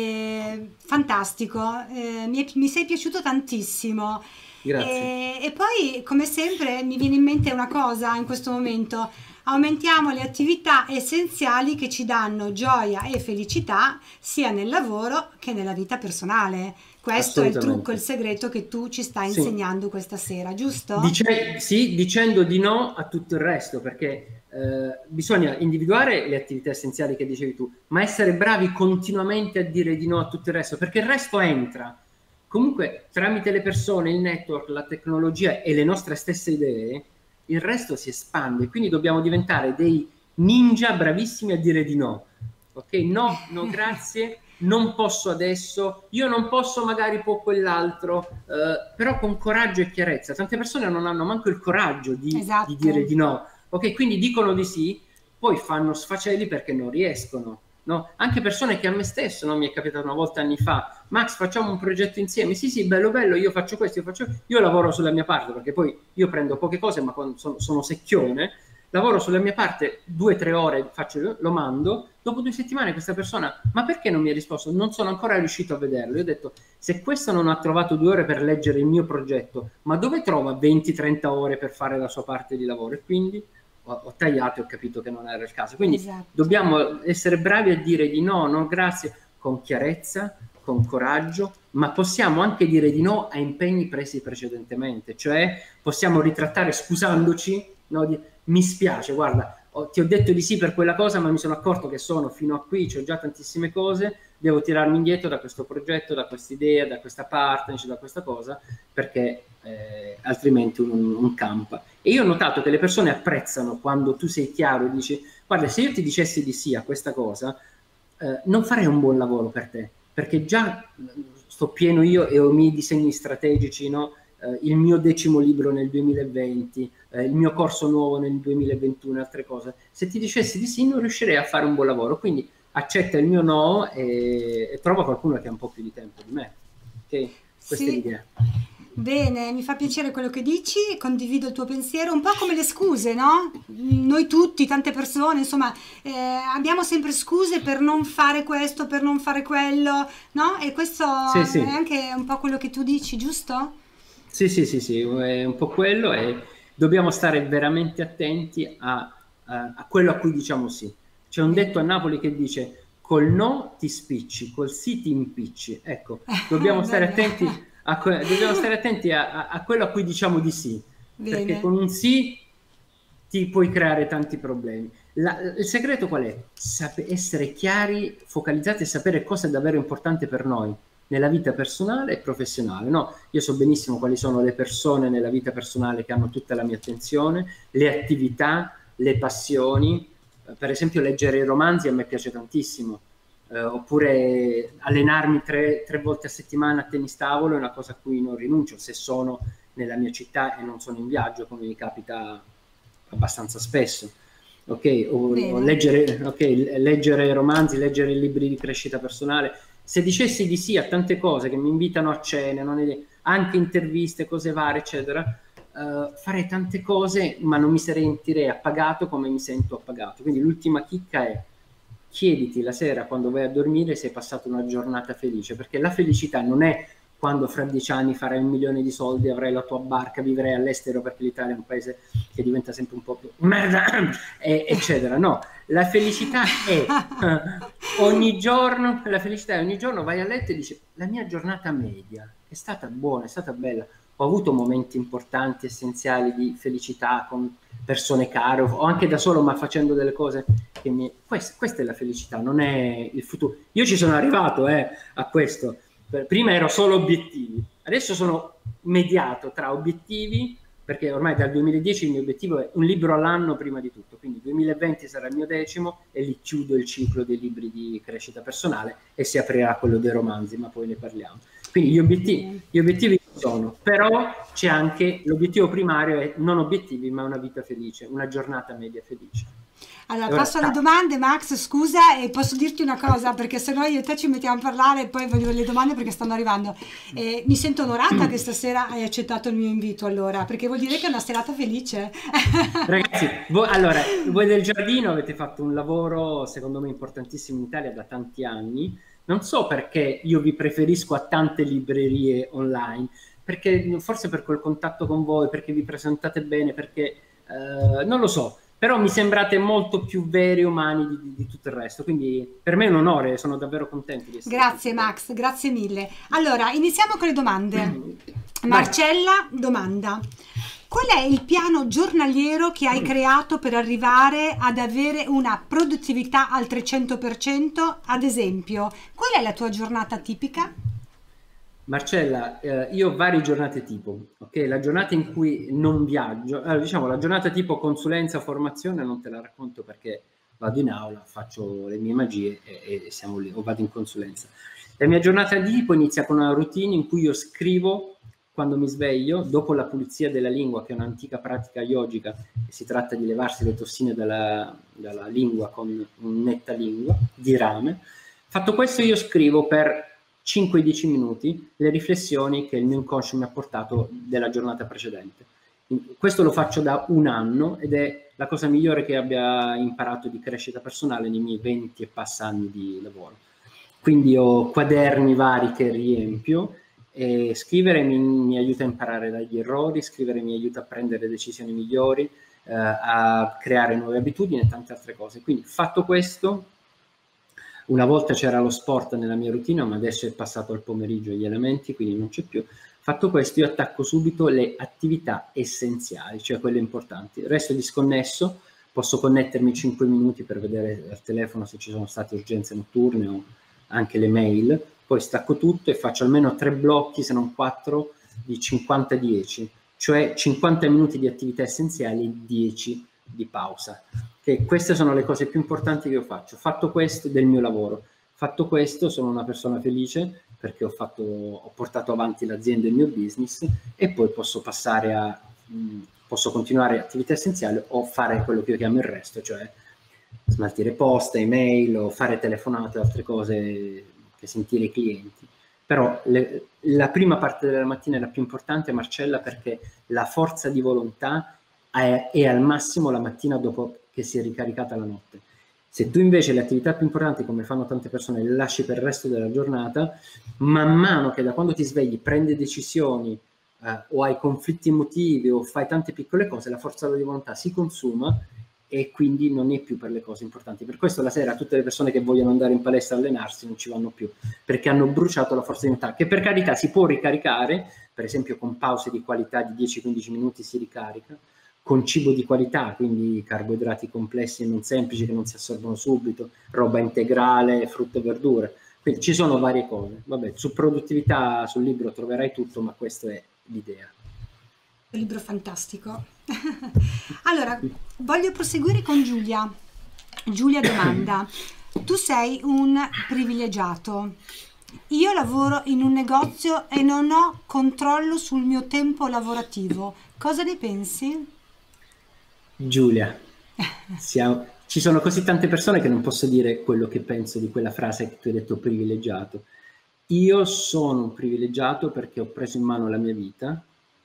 Eh, fantastico, eh, mi, è- mi sei piaciuto tantissimo. Grazie. E, e poi, come sempre, mi viene in mente una cosa in questo momento. Aumentiamo le attività essenziali che ci danno gioia e felicità sia nel lavoro che nella vita personale. Questo è il trucco, il Assolutamente. segreto che tu ci stai Sì. insegnando questa sera, giusto? Dice, sì, dicendo di no a tutto il resto, perché eh, bisogna individuare le attività essenziali che dicevi tu, ma essere bravi continuamente a dire di no a tutto il resto, perché il resto entra. Comunque, tramite le persone, il network, la tecnologia e le nostre stesse idee, il resto si espande, quindi dobbiamo diventare dei ninja bravissimi a dire di no. Ok, no, no, grazie, non posso adesso, io non posso, magari può quell'altro, eh, però con coraggio e chiarezza. Tante persone non hanno manco il coraggio di, di Esatto. dire di no, ok, quindi dicono di sì, poi fanno sfaceli perché non riescono. No? Anche persone che a me stesso, no? Mi è capitato una volta anni fa, Max, facciamo un progetto insieme, sì sì, bello bello, io faccio questo, io faccio, io lavoro sulla mia parte, perché poi io prendo poche cose, ma quando sono, sono secchione, lavoro sulla mia parte, due o tre ore, faccio, lo mando, dopo due settimane questa persona, ma perché non mi ha risposto? Non sono ancora riuscito a vederlo. Io ho detto, se questo non ha trovato due ore per leggere il mio progetto, ma dove trova venti trenta ore per fare la sua parte di lavoro? E quindi ho tagliato e ho capito che non era il caso. Quindi Esatto. dobbiamo essere bravi a dire di no, no grazie, con chiarezza, con coraggio, ma possiamo anche dire di no a impegni presi precedentemente, cioè possiamo ritrattare scusandoci, no, di, mi spiace, guarda, ho, ti ho detto di sì per quella cosa, ma mi sono accorto che sono fino a qui, c'ho già tantissime cose, devo tirarmi indietro da questo progetto, da questa idea, da questa partnership, da questa cosa, perché eh, altrimenti un, un campa. E io ho notato che le persone apprezzano quando tu sei chiaro e dici, guarda, se io ti dicessi di sì a questa cosa, eh, non farei un buon lavoro per te, perché già sto pieno io e ho i miei disegni strategici, no? Eh, il mio decimo libro nel duemilaventi, eh, il mio corso nuovo nel duemilaventuno, altre cose. Se ti dicessi di sì non riuscirei a fare un buon lavoro, quindi accetta il mio no e, e trova qualcuno che ha un po' più di tempo di me. Ok? Questa Sì. è l'idea. Bene, mi fa piacere quello che dici, condivido il tuo pensiero, un po' come le scuse, no? Noi tutti, tante persone, insomma, eh, abbiamo sempre scuse per non fare questo, per non fare quello, no? E questo Sì, è sì, anche un po' quello che tu dici, giusto? sì, sì, sì, sì, è un po' quello e dobbiamo stare veramente attenti a, a- a quello a cui diciamo sì. C'è un detto a Bene, Napoli che dice col no ti spicci, col sì ti impicci. Ecco, dobbiamo stare bene, attenti a, que- dobbiamo stare attenti a, a- a quello a cui diciamo di sì, perché bene. con un sì ti puoi creare tanti problemi. La- il segreto qual è? Sap- essere chiari, focalizzati e sapere cosa è davvero importante per noi nella vita personale e professionale. No, io so benissimo quali sono le persone nella vita personale che hanno tutta la mia attenzione, le attività, le passioni. Eh, Per esempio, leggere i romanzi a me piace tantissimo. Eh, oppure allenarmi tre, tre volte a settimana a tennis tavolo è una cosa a cui non rinuncio se sono nella mia città e non sono in viaggio, come mi capita abbastanza spesso. Ok, o, o Bene. leggere, okay, leggere romanzi, leggere libri di crescita personale. Se dicessi di sì a tante cose che mi invitano a cene, non è, anche interviste, cose varie, eccetera, uh, farei tante cose, ma non mi sentirei appagato come mi sento appagato. Quindi l'ultima chicca è chiediti la sera quando vai a dormire se hai passato una giornata felice, perché la felicità non è quando fra dieci anni farai un milione di soldi, avrai la tua barca, vivrai all'estero perché l'Italia è un paese che diventa sempre un po' più merda, eccetera. No, la felicità è eh, ogni giorno, la felicità è ogni giorno vai a letto e dici la mia giornata media è stata buona, è stata bella, ho avuto momenti importanti, essenziali di felicità con persone care o anche da solo, ma facendo delle cose che mi... Questa, questa è la felicità, non è il futuro. Io ci sono arrivato eh, a questo. Prima ero solo obiettivi, adesso sono mediato tra obiettivi, perché ormai dal duemiladieci il mio obiettivo è un libro all'anno prima di tutto, quindi duemilaventi sarà il mio decimo e lì chiudo il ciclo dei libri di crescita personale e si aprirà quello dei romanzi, ma poi ne parliamo. Quindi gli obiettivi, gli obiettivi sono, però c'è anche l'obiettivo primario è non obiettivi ma una vita felice, una giornata media felice. Allora, E ora, passo alle domande, Max, scusa, e posso dirti una cosa, perché se no io e te ci mettiamo a parlare e poi voglio le domande perché stanno arrivando. Eh, mi sento onorata che stasera hai accettato il mio invito, allora, perché vuol dire che è una serata felice. ragazzi, voi, allora, voi del giardino avete fatto un lavoro secondo me importantissimo in Italia da tanti anni. Non so perché io vi preferisco a tante librerie online, perché forse per quel contatto con voi, perché vi presentate bene, perché eh, non lo so, però mi sembrate molto più veri e umani di, di, di tutto il resto. Quindi per me è un onore, sono davvero contento di essere qui Grazie con voi. Max, grazie mille. Allora, iniziamo con le domande. Vai. Marcella domanda: qual è il piano giornaliero che hai creato per arrivare ad avere una produttività al trecento per cento? Ad esempio, qual è la tua giornata tipica? Marcella, eh, io ho varie giornate tipo, ok? La giornata in cui non viaggio, allora, diciamo la giornata tipo consulenza, formazione non te la racconto perché vado in aula, faccio le mie magie e, e siamo lì, o vado in consulenza. La mia giornata di tipo inizia con una routine in cui io scrivo quando mi sveglio, dopo la pulizia della lingua, che è un'antica pratica yogica, e si tratta di levarsi le tossine dalla, dalla lingua con un netta lingua di rame. Fatto questo io scrivo per cinque dieci minuti le riflessioni che il mio inconscio mi ha portato della giornata precedente. Questo lo faccio da un anno ed è la cosa migliore che abbia imparato di crescita personale nei miei venti e passa anni di lavoro. Quindi ho quaderni vari che riempio e scrivere mi, mi aiuta a imparare dagli errori, scrivere mi aiuta a prendere decisioni migliori, eh, a creare nuove abitudini e tante altre cose. Quindi fatto questo, una volta c'era lo sport nella mia routine, ma adesso è passato al pomeriggio agli elementi, quindi non c'è più. Fatto questo, io attacco subito le attività essenziali, cioè quelle importanti. Resto disconnesso, posso connettermi cinque minuti per vedere al telefono se ci sono state urgenze notturne o anche le mail, poi stacco tutto e faccio almeno tre blocchi, se non quattro, di cinquanta dieci, cioè cinquanta minuti di attività essenziali e dieci di pausa. Che queste sono le cose più importanti che io faccio. Fatto questo del mio lavoro, fatto questo sono una persona felice perché ho, fatto, ho portato avanti l'azienda e il mio business e poi posso passare a, mh, posso continuare attività essenziali o fare quello che io chiamo il resto, cioè smaltire posta, email o fare telefonate o altre cose che sentire i clienti. Però le, la prima parte della mattina è la più importante, Marcella, perché la forza di volontà è, è al massimo la mattina dopo che si è ricaricata la notte. Se tu invece le attività più importanti, come fanno tante persone, le lasci per il resto della giornata, man mano che da quando ti svegli prendi decisioni eh, o hai conflitti emotivi o fai tante piccole cose, la forza di volontà si consuma e quindi non è più per le cose importanti. Per questo la sera tutte le persone che vogliono andare in palestra a allenarsi non ci vanno più, perché hanno bruciato la forza di volontà, che per carità si può ricaricare, per esempio con pause di qualità di dieci quindici minuti si ricarica, con cibo di qualità, quindi carboidrati complessi e non semplici che non si assorbono subito, roba integrale, frutta e verdure. Quindi ci sono varie cose. Vabbè, su produttività, sul libro troverai tutto, ma questa è l'idea. Un libro fantastico. Allora, voglio proseguire con Giulia. Giulia domanda: tu sei un privilegiato. Io lavoro in un negozio e non ho controllo sul mio tempo lavorativo. Cosa ne pensi? Giulia, siamo, ci sono così tante persone che non posso dire quello che penso di quella frase che tu hai detto, privilegiato. Io sono un privilegiato perché ho preso in mano la mia vita,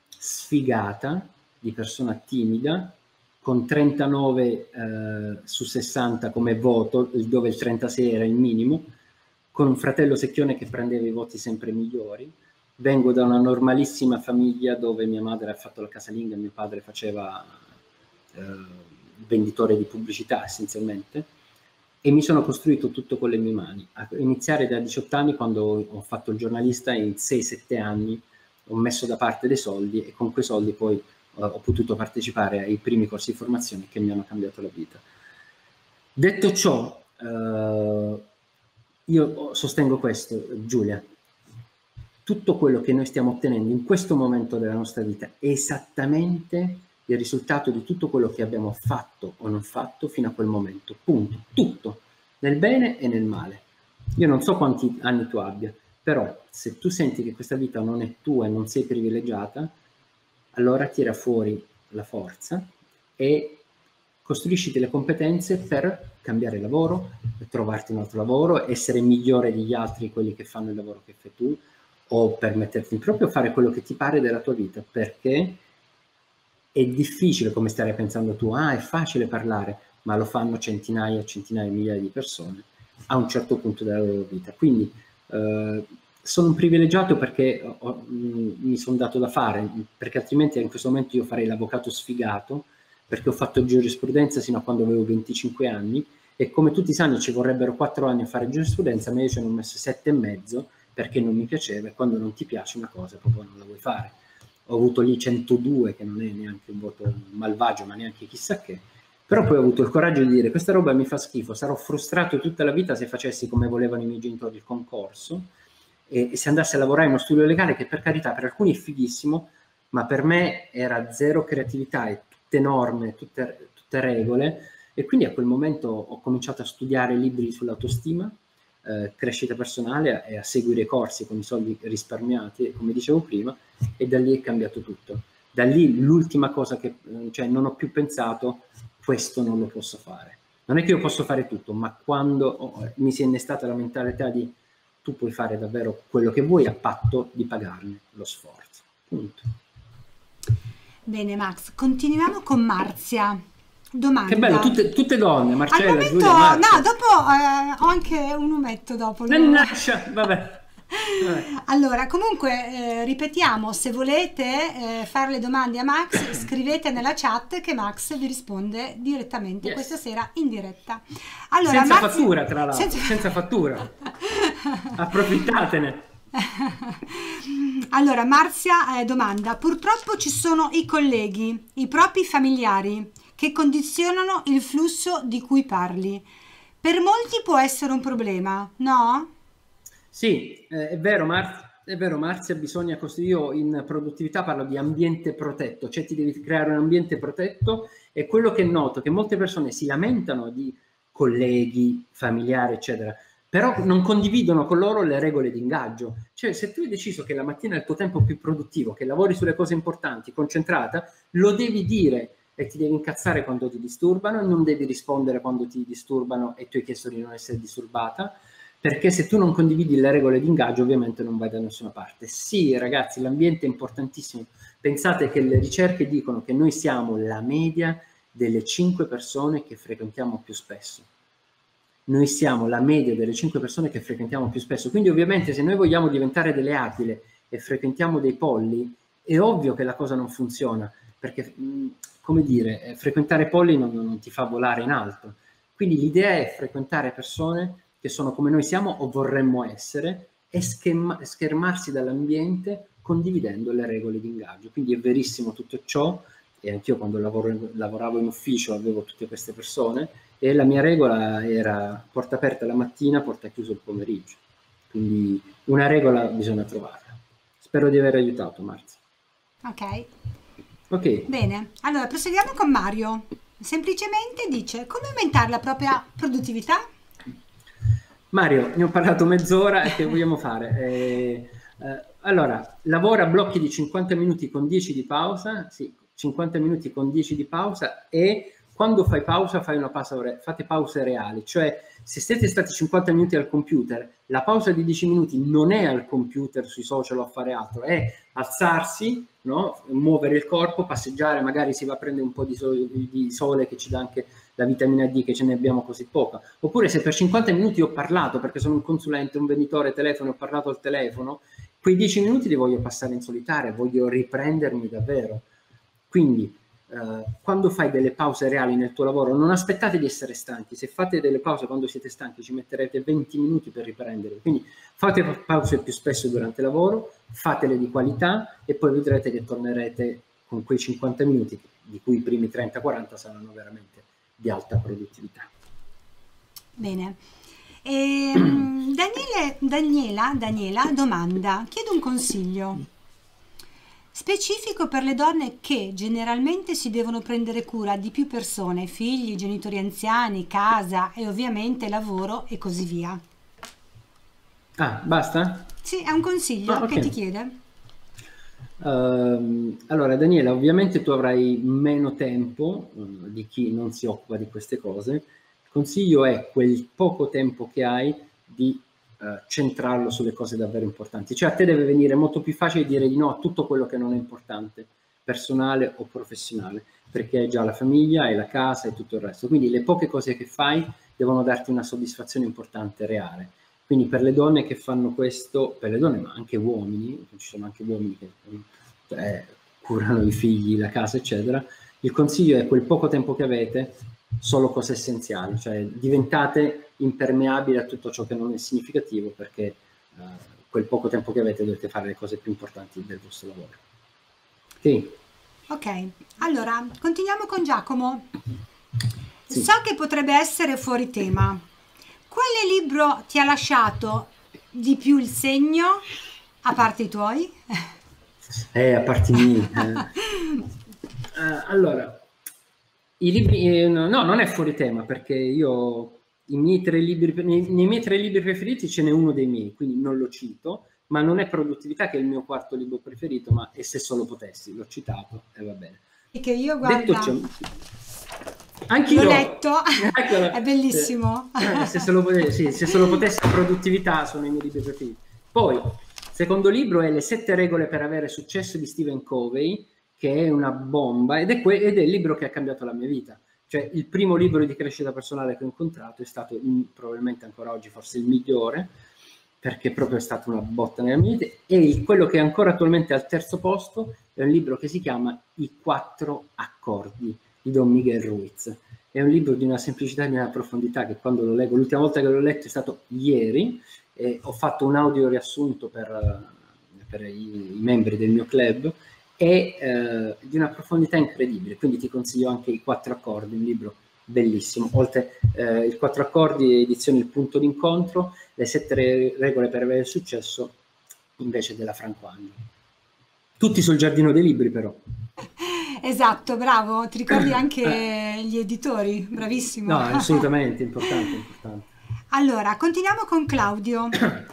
sfigata, di persona timida, con trentanove eh, su sessanta come voto, dove il trentasei era il minimo, con un fratello secchione che prendeva i voti sempre migliori. Vengo da una normalissima famiglia dove mia madre ha fatto la casalinga, mio padre faceva eh, venditore di pubblicità essenzialmente, e mi sono costruito tutto con le mie mani. A iniziare da diciotto anni, quando ho fatto il giornalista, in sei sette anni ho messo da parte dei soldi e con quei soldi poi uh, ho potuto partecipare ai primi corsi di formazione che mi hanno cambiato la vita. Detto ciò, uh, io sostengo questo, Giulia: tutto quello che noi stiamo ottenendo in questo momento della nostra vita è esattamente il risultato di tutto quello che abbiamo fatto o non fatto fino a quel momento, punto, tutto, nel bene e nel male. Io non so quanti anni tu abbia, però se tu senti che questa vita non è tua e non sei privilegiata, allora tira fuori la forza e costruisciti le competenze per cambiare lavoro, per trovarti un altro lavoro, essere migliore degli altri, quelli che fanno il lavoro che fai tu, o permetterti proprio fare quello che ti pare della tua vita, perché è difficile, come starai pensando tu, ah, è facile parlare, ma lo fanno centinaia e centinaia, migliaia di persone a un certo punto della loro vita. Quindi eh, sono un privilegiato perché ho, mh, mi sono dato da fare, perché altrimenti in questo momento io farei l'avvocato sfigato, perché ho fatto giurisprudenza sino a quando avevo venticinque anni, e come tutti sanno ci vorrebbero quattro anni a fare giurisprudenza, ma io ci ho messo sette e mezzo perché non mi piaceva, e quando non ti piace una cosa proprio non la vuoi fare. Ho avuto lì centodue, che non è neanche un voto malvagio, ma neanche chissà che, però poi ho avuto il coraggio di dire: questa roba mi fa schifo, sarò frustrato tutta la vita se facessi come volevano i miei genitori, il concorso, e, e se andassi a lavorare in uno studio legale, che per carità per alcuni è fighissimo, ma per me era zero creatività e tutte norme, tutte, tutte regole, e quindi a quel momento ho cominciato a studiare libri sull'autostima, eh, crescita personale, e a seguire corsi con i soldi risparmiati, come dicevo prima, e da lì è cambiato tutto. Da lì l'ultima cosa che, cioè non ho più pensato, questo non lo posso fare. Non è che io posso fare tutto, ma quando oh, mi si è innestata la mentalità di tu puoi fare davvero quello che vuoi a patto di pagarne lo sforzo. Punto. Bene Max, continuiamo con Marzia. Domanda. Che bello, tutte, tutte donne, Marcella, Al momento, Giulia, Marzia. no, dopo eh, ho anche un ometto dopo. Mannaggia, vabbè. Allora, comunque eh, ripetiamo, se volete eh, fare le domande a Max, scrivete nella chat che Max vi risponde direttamente, yes, questa sera in diretta. Allora, senza Marzia, fattura, tra l'altro, senza... senza fattura. Approfittatene. Allora, Marzia eh, domanda: purtroppo ci sono i colleghi, i propri familiari, che condizionano il flusso di cui parli. Per molti può essere un problema, no? Sì, eh, è vero, Mar- è vero, Marzia, bisogna costruire. Io in produttività parlo di ambiente protetto, cioè ti devi creare un ambiente protetto, e quello che noto è che molte persone si lamentano di colleghi, familiari, eccetera, però non condividono con loro le regole di ingaggio. Cioè, se tu hai deciso che la mattina è il tuo tempo più produttivo, che lavori sulle cose importanti, concentrata, lo devi dire, e ti devi incazzare quando ti disturbano, e non devi rispondere quando ti disturbano e tu hai chiesto di non essere disturbata, perché se tu non condividi le regole di ingaggio ovviamente non vai da nessuna parte. Sì, ragazzi, l'ambiente è importantissimo. Pensate che le ricerche dicono che noi siamo la media delle cinque persone che frequentiamo più spesso. Noi siamo la media delle cinque persone che frequentiamo più spesso. Quindi ovviamente se noi vogliamo diventare delle aquile e frequentiamo dei polli, è ovvio che la cosa non funziona, perché, come dire, frequentare polli non, non ti fa volare in alto. Quindi l'idea è frequentare persone che sono come noi siamo o vorremmo essere e scherma, schermarsi dall'ambiente condividendo le regole di ingaggio. Quindi è verissimo tutto ciò, e anch'io quando lavoro, lavoravo in ufficio avevo tutte queste persone, e la mia regola era porta aperta la mattina, porta chiuso il pomeriggio. Quindi una regola bisogna trovarla. Spero di aver aiutato, Marzia. Ok. Ok. Bene, allora proseguiamo con Mario. Semplicemente dice: come aumentare la propria produttività? Mario, ne ho parlato mezz'ora e che vogliamo fare? Eh, eh, allora, lavora a blocchi di cinquanta minuti con dieci di pausa, sì, cinquanta minuti con dieci di pausa, e quando fai pausa fai una pausa, fate pause reali, cioè se siete stati cinquanta minuti al computer, la pausa di dieci minuti non è al computer, sui social o a fare altro, è alzarsi, no? Muovere il corpo, passeggiare, magari si va a prendere un po' di sole, di sole che ci dà anche la vitamina D, che ce ne abbiamo così poca. Oppure se per cinquanta minuti ho parlato, perché sono un consulente, un venditore telefono, ho parlato al telefono, quei dieci minuti li voglio passare in solitaria, voglio riprendermi davvero. Quindi Uh, quando fai delle pause reali nel tuo lavoro, non aspettate di essere stanchi. Se fate delle pause quando siete stanchi, ci metterete venti minuti per riprendere. Quindi fate pause più spesso durante il lavoro, fatele di qualità, e poi vedrete che tornerete con quei cinquanta minuti, di cui i primi trenta quaranta saranno veramente di alta produttività. Bene. E, Daniele, Daniela, Daniela domanda: chiedo un consiglio specifico per le donne che generalmente si devono prendere cura di più persone, figli, genitori anziani, casa e ovviamente lavoro e così via. Ah, basta? Sì, è un consiglio ah, okay. che ti chiede. Uh, allora Daniela, ovviamente tu avrai meno tempo uh, di chi non si occupa di queste cose. Il consiglio è quel poco tempo che hai di Uh, centrarlo sulle cose davvero importanti. Cioè a te deve venire molto più facile dire di no a tutto quello che non è importante, personale o professionale, perché hai già la famiglia, hai la casa e tutto il resto. Quindi le poche cose che fai devono darti una soddisfazione importante, reale. Quindi per le donne che fanno questo, per le donne ma anche uomini, ci sono anche uomini che cioè, curano i figli, la casa eccetera, il consiglio è quel poco tempo che avete, solo cose essenziali, cioè diventate impermeabili a tutto ciò che non è significativo, perché uh, quel poco tempo che avete dovete fare le cose più importanti del vostro lavoro. Sì. Ok, allora continuiamo con Giacomo. Sì. So che potrebbe essere fuori tema. Quale libro ti ha lasciato di più il segno, a parte i tuoi? Eh, a parte i miei. Eh. uh, allora, i libri, eh, no, non è fuori tema, perché io i miei tre libri, nei, nei miei tre libri preferiti ce n'è uno dei miei, quindi non lo cito, ma non è Produttività che è il mio quarto libro preferito, ma E se solo potessi, l'ho citato e va bene. E che io guarda, anche l'ho letto, è bellissimo. Eh, se, solo potessi, sì, se solo potessi, Produttività sono i miei libri preferiti. Poi, secondo libro è Le sette regole per avere successo di Stephen Covey, che è una bomba, ed è, ed è il libro che ha cambiato la mia vita. Cioè, il primo libro di crescita personale che ho incontrato è stato in, probabilmente ancora oggi forse il migliore, perché proprio è stata una botta nella mia vita, e il, quello che è ancora attualmente al terzo posto è un libro che si chiama I quattro accordi di Don Miguel Ruiz. È un libro di una semplicità e di una profondità che quando lo leggo, l'ultima volta che l'ho letto è stato ieri, e ho fatto un audio riassunto per, per i, i membri del mio club, e eh, di una profondità incredibile, quindi ti consiglio anche I quattro accordi, un libro bellissimo. Oltre eh, il quattro accordi, edizione Il punto d'incontro, le sette re regole per avere successo, invece della Franco Angeli. Tutti sul giardino dei libri, però. Esatto, bravo, ti ricordi anche gli editori, bravissimo. No, assolutamente, importante, importante. Allora, continuiamo con Claudio.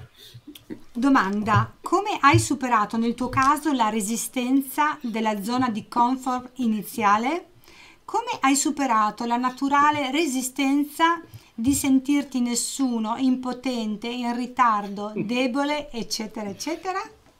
Domanda: come hai superato nel tuo caso la resistenza della zona di comfort iniziale? Come hai superato la naturale resistenza di sentirti nessuno, impotente, in ritardo, debole, eccetera, eccetera?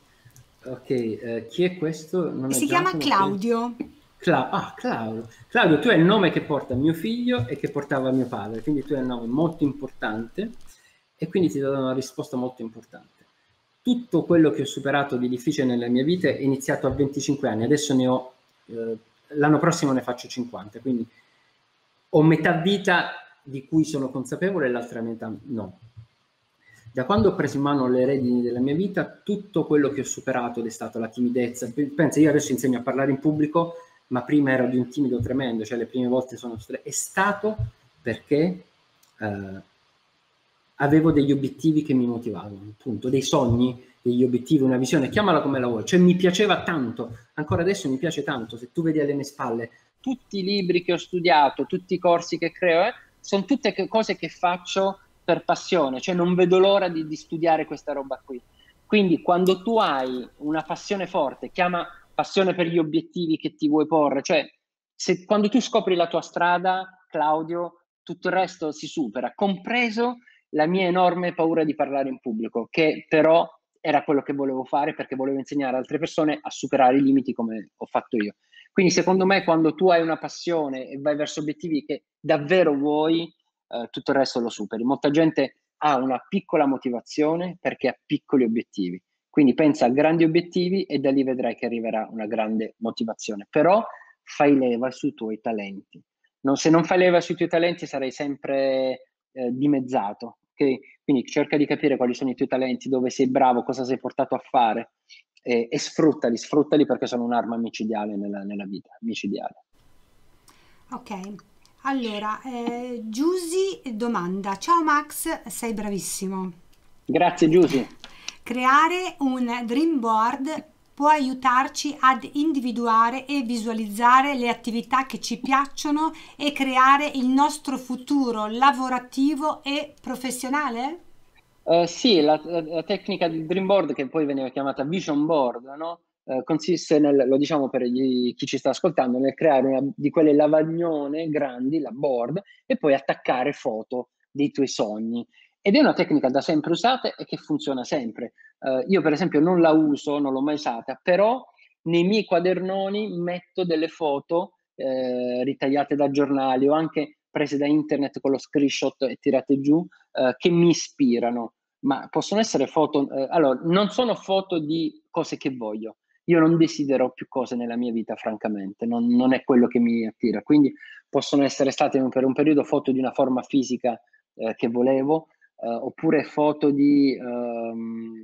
Ok, eh, chi è questo? Non è Si chiama Giacomo? Claudio. Cla- ah, Claudio. Claudio, tu hai il nome che porta mio figlio e che portava mio padre, quindi tu hai un nome molto importante e quindi ti do una risposta molto importante. Tutto quello che ho superato di difficile nella mia vita è iniziato a venticinque anni, adesso ne ho, eh, l'anno prossimo ne faccio cinquanta, quindi ho metà vita di cui sono consapevole e l'altra metà no. Da quando ho preso in mano le redini della mia vita, tutto quello che ho superato ed è stata la timidezza. Pensa, io adesso insegno a parlare in pubblico, ma prima ero di un timido tremendo, cioè le prime volte sono state... È stato perché eh, avevo degli obiettivi che mi motivavano, appunto, dei sogni, degli obiettivi, una visione, chiamala come la vuoi, cioè mi piaceva tanto, ancora adesso mi piace tanto, se tu vedi alle mie spalle tutti i libri che ho studiato, tutti i corsi che creo, eh, sono tutte cose che faccio per passione, cioè non vedo l'ora di, di studiare questa roba qui. Quindi quando tu hai una passione forte, chiama passione per gli obiettivi che ti vuoi porre, cioè se, quando tu scopri la tua strada, Claudio, tutto il resto si supera, compreso la mia enorme paura di parlare in pubblico, che però era quello che volevo fare perché volevo insegnare altre persone a superare i limiti come ho fatto io. Quindi secondo me quando tu hai una passione e vai verso obiettivi che davvero vuoi, eh, tutto il resto lo superi. Molta gente ha una piccola motivazione perché ha piccoli obiettivi. Quindi pensa a grandi obiettivi e da lì vedrai che arriverà una grande motivazione. Però fai leva sui tuoi talenti. Non, se non fai leva sui tuoi talenti sarai sempre eh, dimezzato. Okay? Quindi cerca di capire quali sono i tuoi talenti, dove sei bravo, cosa sei portato a fare e, e sfruttali, sfruttali perché sono un'arma micidiale nella, nella vita, micidiale. Ok, allora, eh, Giusy domanda: ciao Max, sei bravissimo. Grazie Giusy. Creare un dream board può aiutarci ad individuare e visualizzare le attività che ci piacciono e creare il nostro futuro lavorativo e professionale? Uh, sì, la, la, la tecnica del dream board, che poi veniva chiamata vision board, no? Uh, consiste nel, lo diciamo per gli, chi ci sta ascoltando, nel creare una di quelle lavagnone grandi, la board, e poi attaccare foto dei tuoi sogni. Ed è una tecnica da sempre usata e che funziona sempre. Uh, io per esempio non la uso, non l'ho mai usata, però nei miei quadernoni metto delle foto eh, ritagliate da giornali o anche prese da internet con lo screenshot e tirate giù, eh, che mi ispirano. Ma possono essere foto, eh, allora, non sono foto di cose che voglio. Io non desidero più cose nella mia vita, francamente, non, non è quello che mi attira. Quindi possono essere state per un periodo foto di una forma fisica eh, che volevo, eh, oppure foto di... Um,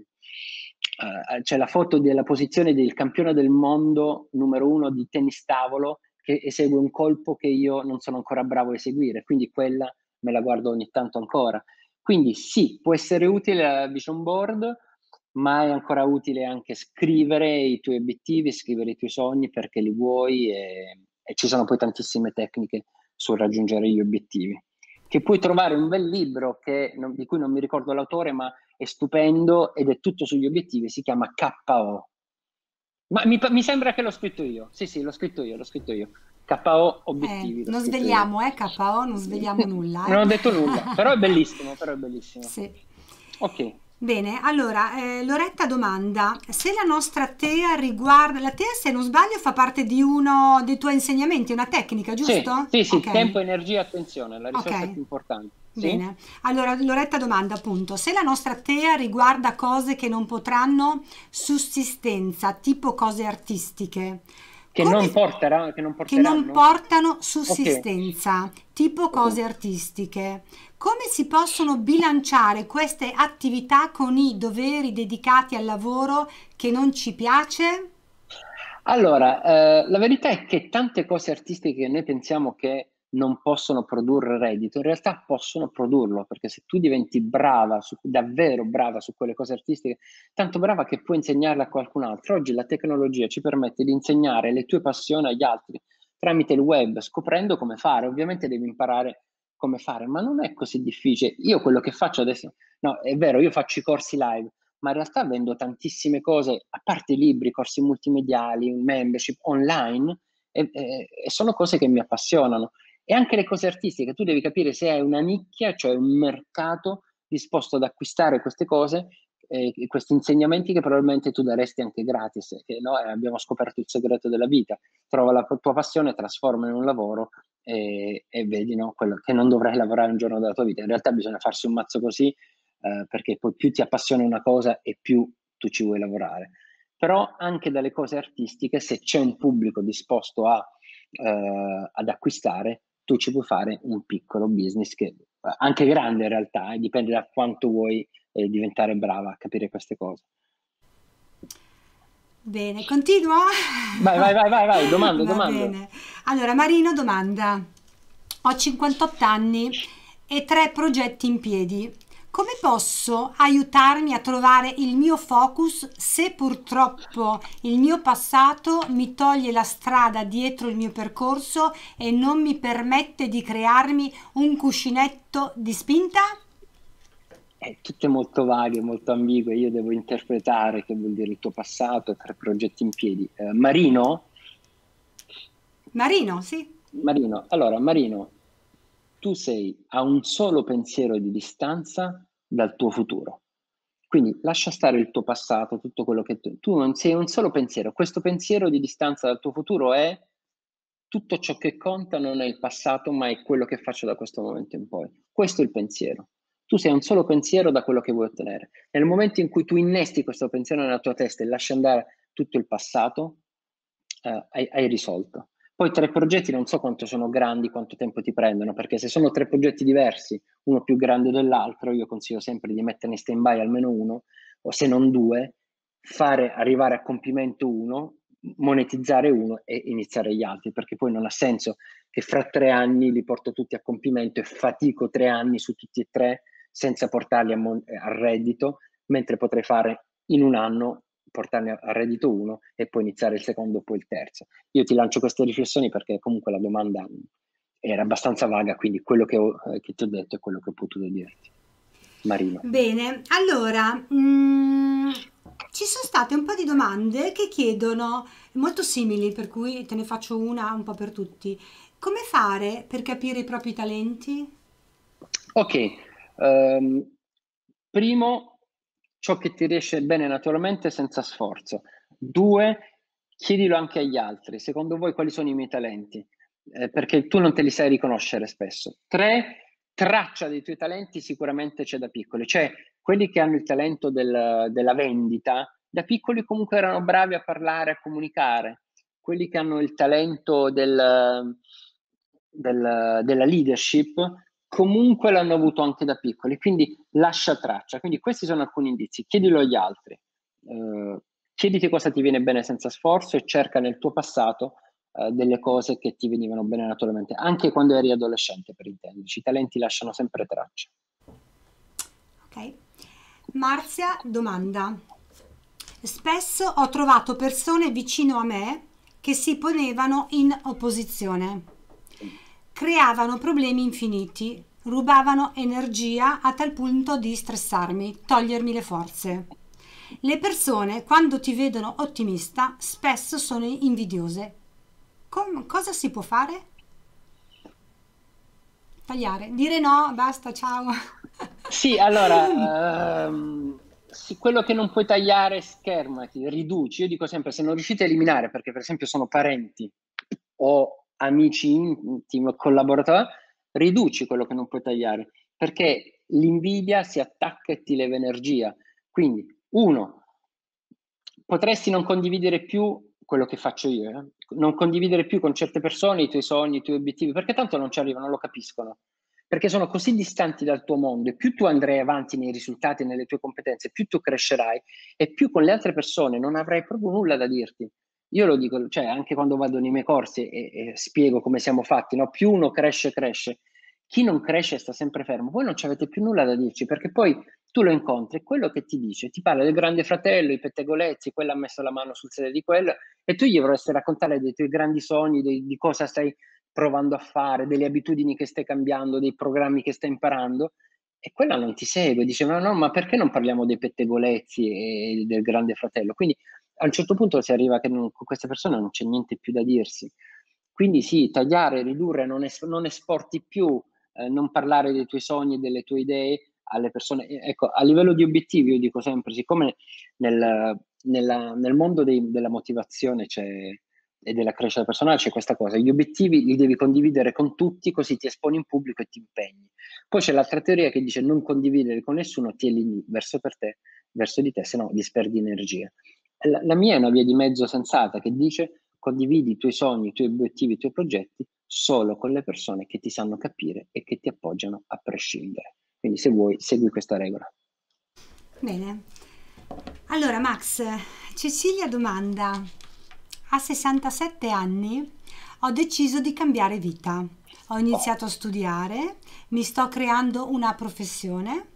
uh, c'è la foto della posizione del campione del mondo numero uno di tennis tavolo che esegue un colpo che io non sono ancora bravo a eseguire, quindi quella me la guardo ogni tanto ancora. Quindi sì, può essere utile la vision board, ma è ancora utile anche scrivere i tuoi obiettivi, scrivere i tuoi sogni perché li vuoi e, e ci sono poi tantissime tecniche sul raggiungere gli obiettivi. Che puoi trovare un bel libro che, non, di cui non mi ricordo l'autore, ma è stupendo ed è tutto sugli obiettivi, si chiama K O. Ma mi, mi sembra che l'ho scritto io. Sì, sì, l'ho scritto io, l'ho scritto io. K O Eh, obiettivi, l'ho non scritto io. svegliamo, eh, K O, non svegliamo nulla, Non eh. ho detto nulla, però è bellissimo, però è bellissimo. Sì. Ok. Bene, allora, eh, Loretta domanda: se la nostra TEA riguarda, la TEA se non sbaglio fa parte di uno dei tuoi insegnamenti, una tecnica, Sì, giusto? sì, sì, Ok, tempo, energia, attenzione, la risorsa ok, più importante. Sì? bene. Allora, Loretta domanda appunto: se la nostra TEA riguarda cose che non potranno sussistenza, tipo cose artistiche, Che non come porterà, che non che non porteranno? portano Ok, sussistenza, tipo ok. cose artistiche. Come si possono bilanciare queste attività con i doveri dedicati al lavoro che non ci piace? Allora, eh, la verità è che tante cose artistiche che noi pensiamo che non possono produrre reddito, in realtà possono produrlo, perché se tu diventi brava, su- davvero brava su quelle cose artistiche, tanto brava che puoi insegnarle a qualcun altro. Oggi la tecnologia ci permette di insegnare le tue passioni agli altri tramite il web, scoprendo come fare. Ovviamente devi imparare come fare, ma non è così difficile. Io quello che faccio adesso, no, è vero, io faccio i corsi live, ma in realtà vendo tantissime cose, a parte libri, corsi multimediali, membership online, e, e- e sono cose che mi appassionano. E anche le cose artistiche, tu devi capire se hai una nicchia, cioè un mercato disposto ad acquistare queste cose, eh, questi insegnamenti che probabilmente tu daresti anche gratis, che noi abbiamo scoperto il segreto della vita. Trova la tua passione, trasforma in un lavoro e, e vedi, no, quello che non dovrai lavorare un giorno della tua vita. In realtà bisogna farsi un mazzo così, eh, perché poi più ti appassiona una cosa e più tu ci vuoi lavorare. Però anche dalle cose artistiche, se c'è un pubblico disposto a, eh, ad acquistare, tu ci puoi fare un piccolo business, che anche grande in realtà, eh, dipende da quanto vuoi eh, diventare brava a capire queste cose. Bene, continua? Vai, vai, vai, vai, vai, domanda, Va domanda. bene. Allora, Marino domanda: ho cinquantotto anni e tre progetti in piedi. Come posso aiutarmi a trovare il mio focus se purtroppo il mio passato mi toglie la strada dietro il mio percorso e non mi permette di crearmi un cuscinetto di spinta? È tutte molto vaghe, molto ambigue. Io devo interpretare che vuol dire il tuo passato e tre progetti in piedi. Eh, Marino? Marino, sì. Marino, allora Marino, tu sei a un solo pensiero di distanza dal tuo futuro. Quindi lascia stare il tuo passato, tutto quello che tu, tu non sei un solo pensiero. Questo pensiero di distanza dal tuo futuro è tutto ciò che conta non è il passato, ma è quello che faccio da questo momento in poi. Questo è il pensiero. Tu sei un solo pensiero da quello che vuoi ottenere. Nel momento in cui tu innesti questo pensiero nella tua testa e lasci andare tutto il passato, eh, hai, hai risolto. Poi tre progetti non so quanto sono grandi, quanto tempo ti prendono, perché se sono tre progetti diversi, uno più grande dell'altro, io consiglio sempre di metterne in stand-by almeno uno, o se non due, fare arrivare a compimento uno, monetizzare uno e iniziare gli altri, perché poi non ha senso che fra tre anni li porto tutti a compimento e fatico tre anni su tutti e tre senza portarli a, mon- a reddito, mentre potrei fare in un anno portarne a reddito uno e poi iniziare il secondo, poi il terzo. Io ti lancio queste riflessioni perché comunque la domanda era abbastanza vaga, quindi quello che, ho, che ti ho detto è quello che ho potuto dirti. Marino. Bene, allora, mm, ci sono state un po' di domande che chiedono, molto simili, per cui te ne faccio una un po' per tutti. Come fare per capire i propri talenti? Ok, um, primo, ciò che ti riesce bene naturalmente senza sforzo. Due, chiedilo anche agli altri. Secondo voi quali sono i miei talenti? Eh, perché tu non te li sai riconoscere spesso. Tre, traccia dei tuoi talenti sicuramente c'è da piccoli. Cioè, quelli che hanno il talento del, della vendita, da piccoli comunque erano bravi a parlare, a comunicare. Quelli che hanno il talento del, del, della leadership comunque l'hanno avuto anche da piccoli, quindi lascia traccia. Quindi questi sono alcuni indizi, chiedilo agli altri, eh, chiediti cosa ti viene bene senza sforzo e cerca nel tuo passato eh, delle cose che ti venivano bene naturalmente, anche quando eri adolescente, per intenderci. I talenti lasciano sempre traccia. Ok. Marzia domanda: spesso ho trovato persone vicino a me che si ponevano in opposizione, creavano problemi infiniti, rubavano energia a tal punto di stressarmi, togliermi le forze. Le persone, quando ti vedono ottimista, spesso sono invidiose. Com- cosa si può fare? Tagliare, dire no, basta, ciao. Sì, allora, ehm, sì, quello che non puoi tagliare, schermati, riduci. Io dico sempre, se non riuscite a eliminare, perché per esempio sono parenti o amici intimi, collaboratori, riduci quello che non puoi tagliare, perché l'invidia si attacca e ti leva energia. Quindi, uno, potresti non condividere più quello che faccio io, eh? Non condividere più con certe persone i tuoi sogni, i tuoi obiettivi, perché tanto non ci arrivano, non lo capiscono, perché sono così distanti dal tuo mondo e più tu andrai avanti nei risultati e nelle tue competenze, più tu crescerai e più con le altre persone non avrai proprio nulla da dirti. Io lo dico, cioè anche quando vado nei miei corsi e, e spiego come siamo fatti, no? Più uno cresce, cresce. Chi non cresce sta sempre fermo. Voi non ci avete più nulla da dirci, perché poi tu lo incontri, quello che ti dice, ti parla del grande fratello, i pettegolezzi, quello ha messo la mano sul sedere di quello, e tu gli vorresti raccontare dei tuoi grandi sogni, dei, di cosa stai provando a fare, delle abitudini che stai cambiando, dei programmi che stai imparando, e quella non ti segue, dice, ma no, ma perché non parliamo dei pettegolezzi e del grande fratello? Quindi a un certo punto si arriva che non, con queste persone non c'è niente più da dirsi. Quindi sì, tagliare, ridurre, non, es- non esporti più, eh, non parlare dei tuoi sogni e delle tue idee alle persone. Eh, Ecco, a livello di obiettivi, io dico sempre, siccome nel, nella- nel mondo dei- della motivazione c'è, e della crescita personale c'è questa cosa, gli obiettivi li devi condividere con tutti, così ti esponi in pubblico e ti impegni. Poi c'è l'altra teoria che dice non condividere con nessuno, tieni verso per te, verso di te, se no disperdi energia. La, la mia è una via di mezzo sensata che dice condividi i tuoi sogni, i tuoi obiettivi, i tuoi progetti solo con le persone che ti sanno capire e che ti appoggiano a prescindere. Quindi se vuoi, segui questa regola. Bene. Allora, Max, Cecilia domanda: a sessantasette anni ho deciso di cambiare vita. Ho iniziato a studiare, mi sto creando una professione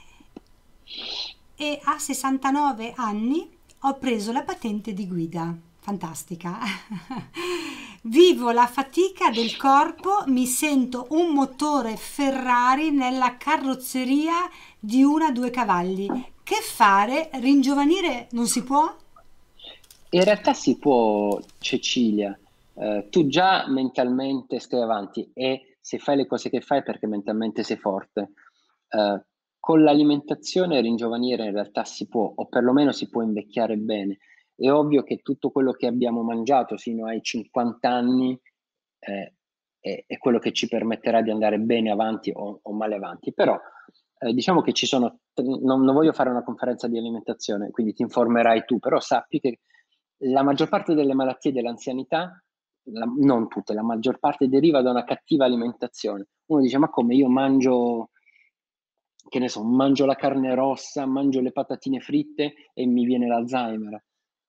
e a sessantanove anni ho preso la patente di guida. Fantastica. Vivo la fatica del corpo, mi sento un motore Ferrari nella carrozzeria di una a due cavalli. Che fare? Ringiovanire non si può? In realtà si può, Cecilia, eh, tu già mentalmente stai avanti e se fai le cose che fai è perché mentalmente sei forte. Eh, con l'alimentazione ringiovanire in realtà si può, o perlomeno si può invecchiare bene. È ovvio che tutto quello che abbiamo mangiato fino ai cinquanta anni eh, è, è quello che ci permetterà di andare bene avanti o, o male avanti, però eh, diciamo che ci sono, non, non voglio fare una conferenza di alimentazione, quindi ti informerai tu, però sappi che la maggior parte delle malattie dell'anzianità, la- non tutte, la maggior parte deriva da una cattiva alimentazione. Uno dice, ma come io mangio, che ne so, mangio la carne rossa, mangio le patatine fritte e mi viene l'Alzheimer.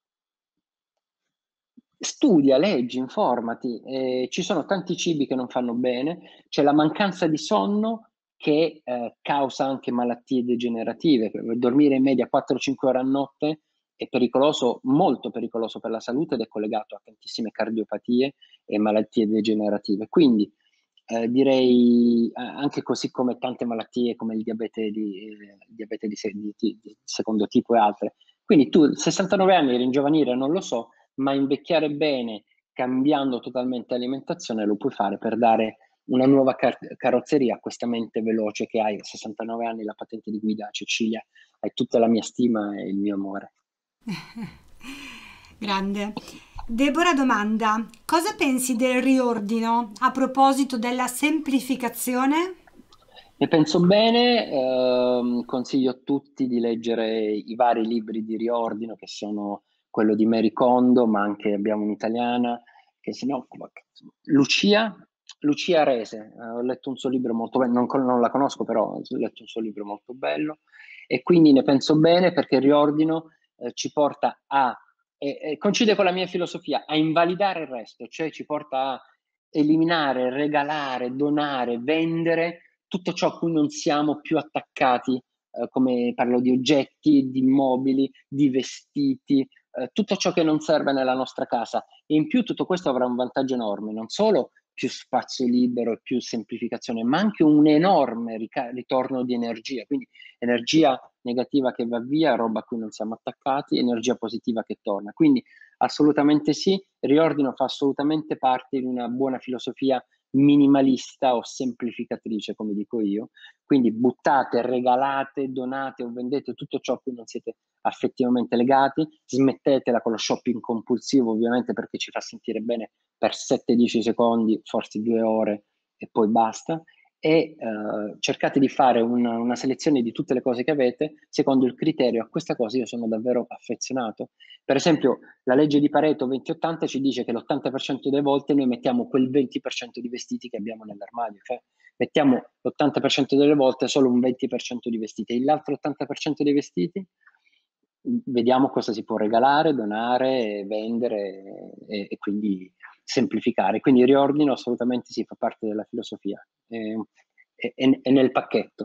Studia, leggi, informati, eh, ci sono tanti cibi che non fanno bene, c'è la mancanza di sonno che eh, causa anche malattie degenerative. Dormire in media quattro cinque ore a notte è pericoloso, molto pericoloso per la salute ed è collegato a tantissime cardiopatie e malattie degenerative. Quindi eh, direi eh, anche così come tante malattie come il diabete di, eh, diabete di, se- di- di- di secondo tipo e altre. Quindi tu, sessantanove anni, ringiovanire, non lo so, ma invecchiare bene, cambiando totalmente alimentazione, lo puoi fare per dare una nuova car- carrozzeria a questa mente veloce che hai a sessantanove anni, la patente di guida, Cecilia, hai tutta la mia stima e il mio amore. Grande. Deborah domanda: cosa pensi del riordino a proposito della semplificazione? Ne penso bene, ehm, consiglio a tutti di leggere i vari libri di riordino che sono quello di Mary Kondo, ma anche abbiamo un'italiana che si chiama Lucia, Lucia Rese. Eh, ho letto un suo libro molto bello, non, con- non la conosco, però ho letto un suo libro molto bello e quindi ne penso bene perché il riordino eh, ci porta a, e, e coincide con la mia filosofia, a invalidare il resto, cioè ci porta a eliminare, regalare, donare, vendere tutto ciò a cui non siamo più attaccati, eh, come parlo di oggetti, di immobili, di vestiti, eh, tutto ciò che non serve nella nostra casa. E in più tutto questo avrà un vantaggio enorme, non solo più spazio libero e più semplificazione, ma anche un enorme rica- ritorno di energia. Quindi energia negativa che va via, roba a cui non siamo attaccati, energia positiva che torna. Quindi assolutamente sì, il riordino fa assolutamente parte di una buona filosofia minimalista o semplificatrice, come dico io. Quindi buttate, regalate, donate o vendete tutto ciò a cui non siete affettivamente legati, smettetela con lo shopping compulsivo, ovviamente perché ci fa sentire bene per sette dieci secondi, forse due ore e poi basta. E eh, cercate di fare una, una selezione di tutte le cose che avete secondo il criterio: a questa cosa io sono davvero affezionato. Per esempio, la legge di Pareto venti ottanta ci dice che l'ottanta per cento delle volte noi mettiamo quel venti per cento di vestiti che abbiamo nell'armadio, cioè mettiamo l'ottanta per cento delle volte solo un venti per cento di vestiti e l'altro ottanta per cento dei vestiti vediamo cosa si può regalare, donare, vendere e, e quindi semplificare. Quindi il riordino assolutamente si fa parte della filosofia, è, è, è nel pacchetto.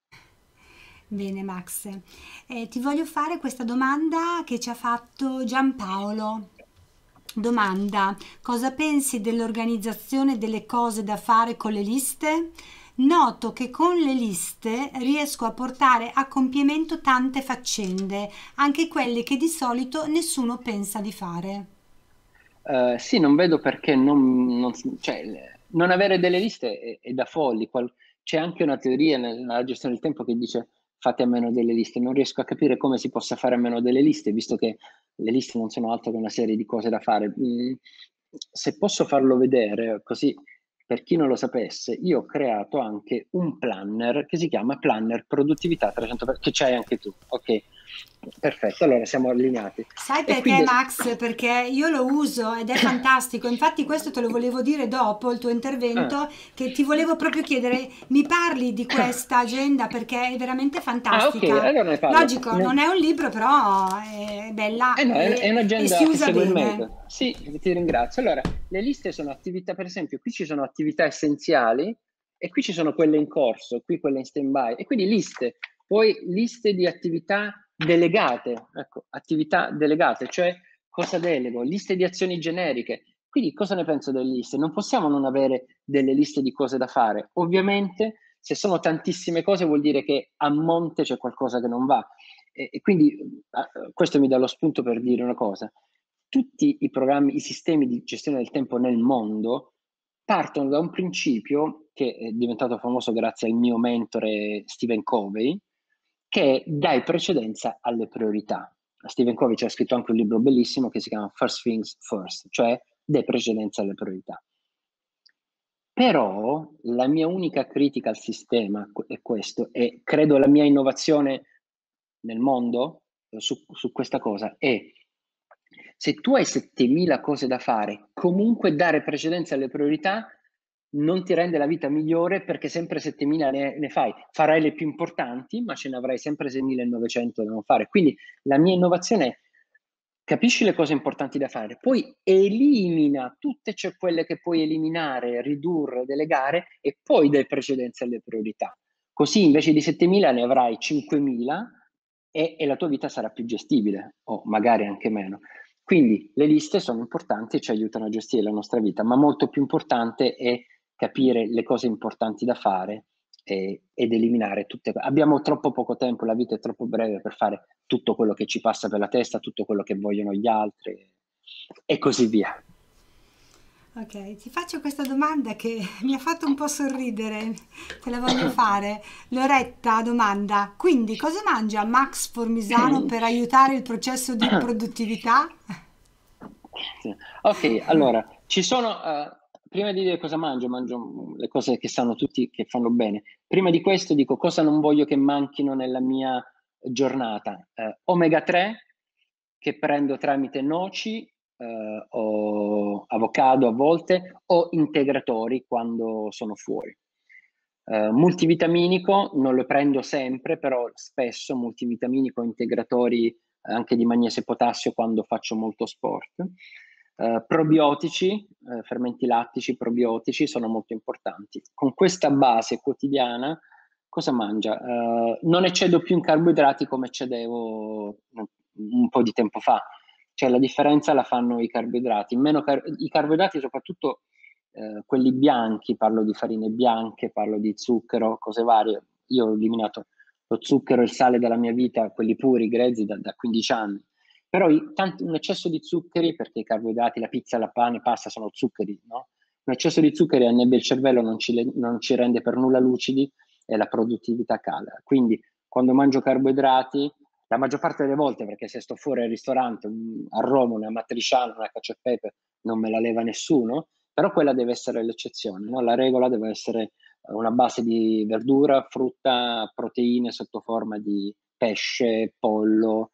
Bene, Max. Eh, ti voglio fare questa domanda che ci ha fatto Giampaolo. Domanda: cosa pensi dell'organizzazione delle cose da fare con le liste? Noto che con le liste riesco a portare a compimento tante faccende, anche quelle che di solito nessuno pensa di fare. Uh, sì, non vedo perché non, non, cioè, non avere delle liste è, è da folli. Qual, c'è anche una teoria nella gestione del tempo che dice fate a meno delle liste. Non riesco a capire come si possa fare a meno delle liste, visto che le liste non sono altro che una serie di cose da fare. Mm, se posso farlo vedere, così per chi non lo sapesse, io ho creato anche un planner che si chiama Planner Produttività trecento, che c'hai anche tu, ok? Perfetto, allora siamo allineati. Sai E qui perché, de- Max? Perché io lo uso ed è fantastico. Infatti, questo te lo volevo dire dopo il tuo Ah. intervento, che ti volevo proprio chiedere, mi parli di questa agenda perché è veramente Ah, ok, fantastica. allora ne parlo. Logico, non In- è un libro, però è bella Eh no, è, è e, e si un'agenda che usa segue il bene. metodo. Sì, ti ringrazio. Allora, le liste sono attività, per esempio, qui ci sono attività essenziali e qui ci sono quelle in corso, qui quelle in stand-by. E quindi liste, poi liste di attività delegate, ecco, attività delegate, cioè cosa delego, liste di azioni generiche. Quindi cosa ne penso delle liste? Non possiamo non avere delle liste di cose da fare. Ovviamente, se sono tantissime cose vuol dire che a monte c'è qualcosa che non va. E, e quindi eh, questo mi dà lo spunto per dire una cosa. Tutti i programmi, i sistemi di gestione del tempo nel mondo partono da un principio che è diventato famoso grazie al mio mentore Stephen Covey, che è dai precedenza alle priorità. Stephen Covey ci ha scritto anche un libro bellissimo che si chiama First Things First, cioè dai precedenza alle priorità. Però la mia unica critica al sistema è questo, e credo la mia innovazione nel mondo eh, su, su questa cosa è: se tu hai settemila cose da fare, comunque dare precedenza alle priorità non ti rende la vita migliore, perché sempre settemila ne, ne fai. Farai le più importanti, ma ce ne avrai sempre seimilanovecento da non fare. Quindi la mia innovazione è: capisci le cose importanti da fare, poi elimina tutte cioè quelle che puoi eliminare, ridurre, delegare, e poi dai precedenza alle priorità. Così invece di settemila ne avrai cinquemila e, e la tua vita sarà più gestibile, o magari anche meno. Quindi le liste sono importanti e ci aiutano a gestire la nostra vita, ma molto più importante è capire le cose importanti da fare e, ed eliminare tutte. Abbiamo troppo poco tempo, la vita è troppo breve per fare tutto quello che ci passa per la testa, tutto quello che vogliono gli altri e così via. Ok, ti faccio questa domanda che mi ha fatto un po' sorridere, te la voglio fare. Loretta domanda, quindi cosa mangia Max Formisano per aiutare il processo di produttività? Ok, allora, ci sono, uh, prima di dire cosa mangio, mangio le cose che sanno tutti, che fanno bene. Prima di questo dico cosa non voglio che manchino nella mia giornata. Uh, omega tre, che prendo tramite noci uh, o avocado a volte, o integratori quando sono fuori. Uh, multivitaminico non lo prendo sempre, però spesso multivitaminico, integratori anche di magnesio e potassio quando faccio molto sport. Uh, probiotici, uh, fermenti lattici, probiotici sono molto importanti. Con questa base quotidiana cosa mangia? Uh, non eccedo più in carboidrati come eccedevo un, un po' di tempo fa. Cioè la differenza la fanno i carboidrati. Meno car- I carboidrati soprattutto eh, quelli bianchi, parlo di farine bianche, parlo di zucchero, cose varie. Io ho eliminato lo zucchero e il sale dalla mia vita, quelli puri, grezzi, da, da quindici anni. Però i, tanti, un eccesso di zuccheri, perché i carboidrati, la pizza, la pane, pasta sono zuccheri, no? Un eccesso di zuccheri annebbia il cervello, non ci, non ci rende per nulla lucidi e la produttività cala. Quindi quando mangio carboidrati, la maggior parte delle volte, perché se sto fuori al ristorante, un, a Roma, una matriciana, una cacio e pepe, non me la leva nessuno, però quella deve essere l'eccezione, no? La regola deve essere una base di verdura, frutta, proteine sotto forma di pesce, pollo,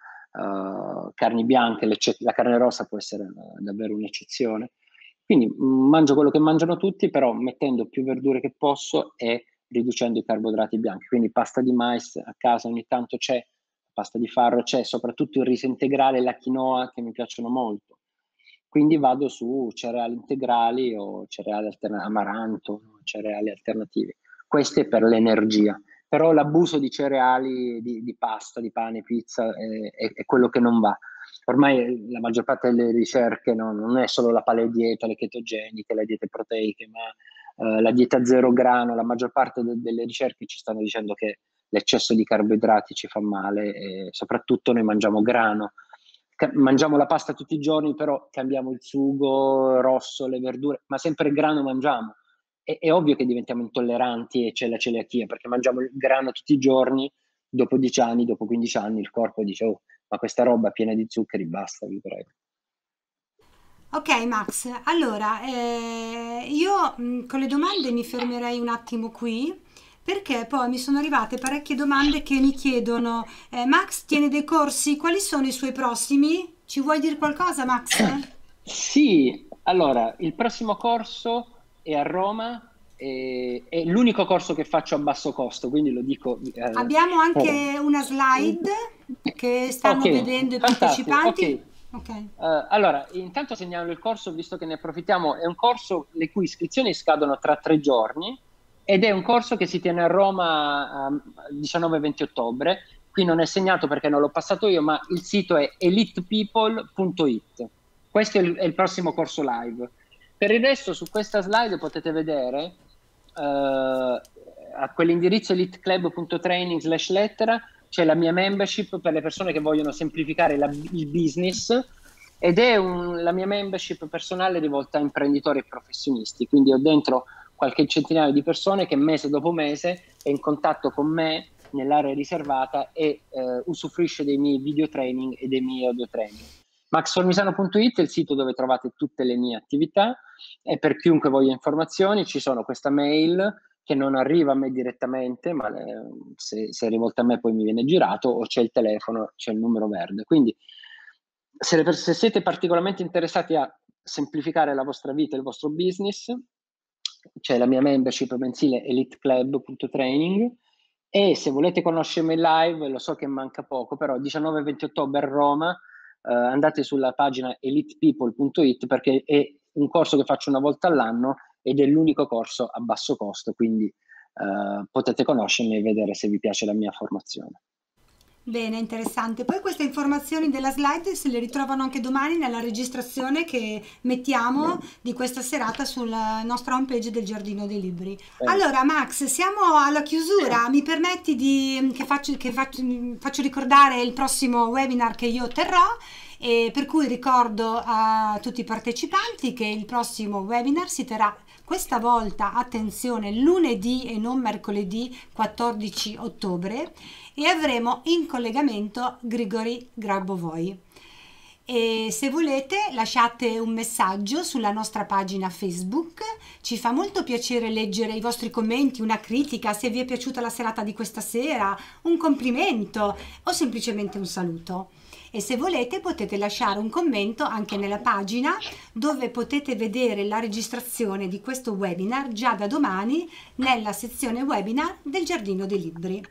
uh, carni bianche, la carne rossa può essere davvero un'eccezione. Quindi mh, mangio quello che mangiano tutti, però mettendo più verdure che posso e riducendo i carboidrati bianchi. Quindi pasta di mais a casa ogni tanto c'è, pasta di farro c'è, soprattutto il riso integrale e la quinoa che mi piacciono molto. Quindi vado su cereali integrali o cereali alternativi, amaranto, cereali alternativi. Queste per l'energia. Però l'abuso di cereali, di, di pasta, di pane, pizza è, è, è quello che non va. Ormai la maggior parte delle ricerche no, non è solo la paleodieta, le chetogeniche, le diete proteiche, ma eh, la dieta zero grano. La maggior parte de- delle ricerche ci stanno dicendo che l'eccesso di carboidrati ci fa male, e soprattutto noi mangiamo grano. mangiamo la pasta tutti i giorni, però cambiamo il sugo rosso, le verdure, ma sempre il grano mangiamo. È, è ovvio che diventiamo intolleranti e c'è la celiachia, perché mangiamo il grano tutti i giorni, dopo dieci anni, dopo quindici anni, il corpo dice, oh, ma questa roba è piena di zuccheri, basta, vi prego. Ok Max, allora eh, io mh, con le domande mi fermerei un attimo qui perché poi mi sono arrivate parecchie domande che mi chiedono, eh, Max tiene dei corsi, quali sono i suoi prossimi? Ci vuoi dire qualcosa Max? Sì, allora, il prossimo corso è a Roma, e- è l'unico corso che faccio a basso costo, quindi lo dico. eh, Abbiamo oh. anche una slide che stanno vedendo Ok, i fantastico, ok. partecipanti. Ok. Eh, allora, intanto segnalo il corso, visto che ne approfittiamo, è un corso le cui iscrizioni scadono tra tre giorni ed è un corso che si tiene a Roma a diciannove e venti ottobre. Qui non è segnato perché non l'ho passato io, ma il sito è elite people punto it. Questo è il, è il prossimo corso live. Per il resto, su questa slide potete vedere eh, a quell'indirizzo eliteclub punto training slash lettera c'è la mia membership per le persone che vogliono semplificare la, il business, ed è un, la mia membership personale rivolta a imprenditori e professionisti, quindi ho dentro qualche centinaio di persone che mese dopo mese è in contatto con me nell'area riservata e eh, usufruisce dei miei video training e dei miei audio training. max formisano punto it è il sito dove trovate tutte le mie attività, e per chiunque voglia informazioni ci sono questa mail che non arriva a me direttamente, ma le, se, se è rivolta a me poi mi viene girato, o c'è il telefono, c'è il numero verde. Quindi se, le, se siete particolarmente interessati a semplificare la vostra vita e il vostro business, c'è la mia membership mensile eliteclub punto training, e se volete conoscermi live, lo so che manca poco, però diciannove e venti ottobre a Roma, eh, andate sulla pagina elite people punto it perché è un corso che faccio una volta all'anno ed è l'unico corso a basso costo, quindi eh, potete conoscermi e vedere se vi piace la mia formazione. Bene, interessante. Poi queste informazioni della slide se le ritrovano anche domani nella registrazione che mettiamo di questa serata sulla nostra homepage del Giardino dei Libri. Bene. Allora Max, siamo alla chiusura. Mi permetti di, che, faccio, che faccio, faccio ricordare il prossimo webinar che io terrò, e per cui ricordo a tutti i partecipanti che il prossimo webinar si terrà questa volta, attenzione, lunedì e non mercoledì quattordici ottobre, e avremo in collegamento Grigori Grabovoi. E se volete lasciate un messaggio sulla nostra pagina Facebook, ci fa molto piacere leggere i vostri commenti, una critica, se vi è piaciuta la serata di questa sera, un complimento o semplicemente un saluto. E se volete potete lasciare un commento anche nella pagina dove potete vedere la registrazione di questo webinar già da domani nella sezione webinar del Giardino dei Libri.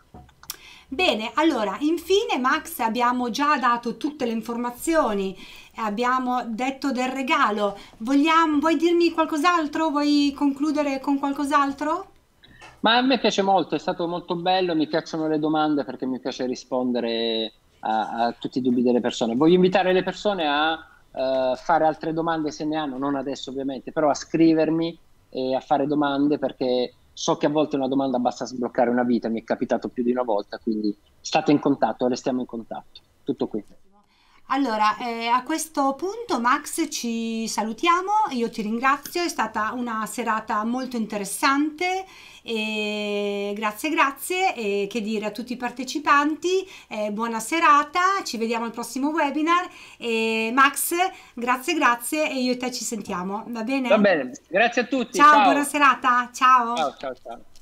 Bene, allora, infine Max abbiamo già dato tutte le informazioni, abbiamo detto del regalo. Vogliamo, vuoi dirmi qualcos'altro? Vuoi concludere con qualcos'altro? Ma a me piace molto, è stato molto bello, mi piacciono le domande perché mi piace rispondere a, a tutti i dubbi delle persone. Voglio invitare le persone a uh, fare altre domande se ne hanno, non adesso ovviamente, però a scrivermi e a fare domande, perché so che a volte una domanda basta sbloccare una vita, mi è capitato più di una volta, quindi state in contatto, restiamo in contatto. Tutto qui. Allora, eh, a questo punto Max ci salutiamo, io ti ringrazio, è stata una serata molto interessante, e grazie grazie, e che dire a tutti i partecipanti, eh, buona serata, ci vediamo al prossimo webinar, e Max grazie grazie, e io e te ci sentiamo, va bene? Va bene, grazie a tutti. Ciao, Ciao, buona serata, ciao. ciao, ciao. ciao.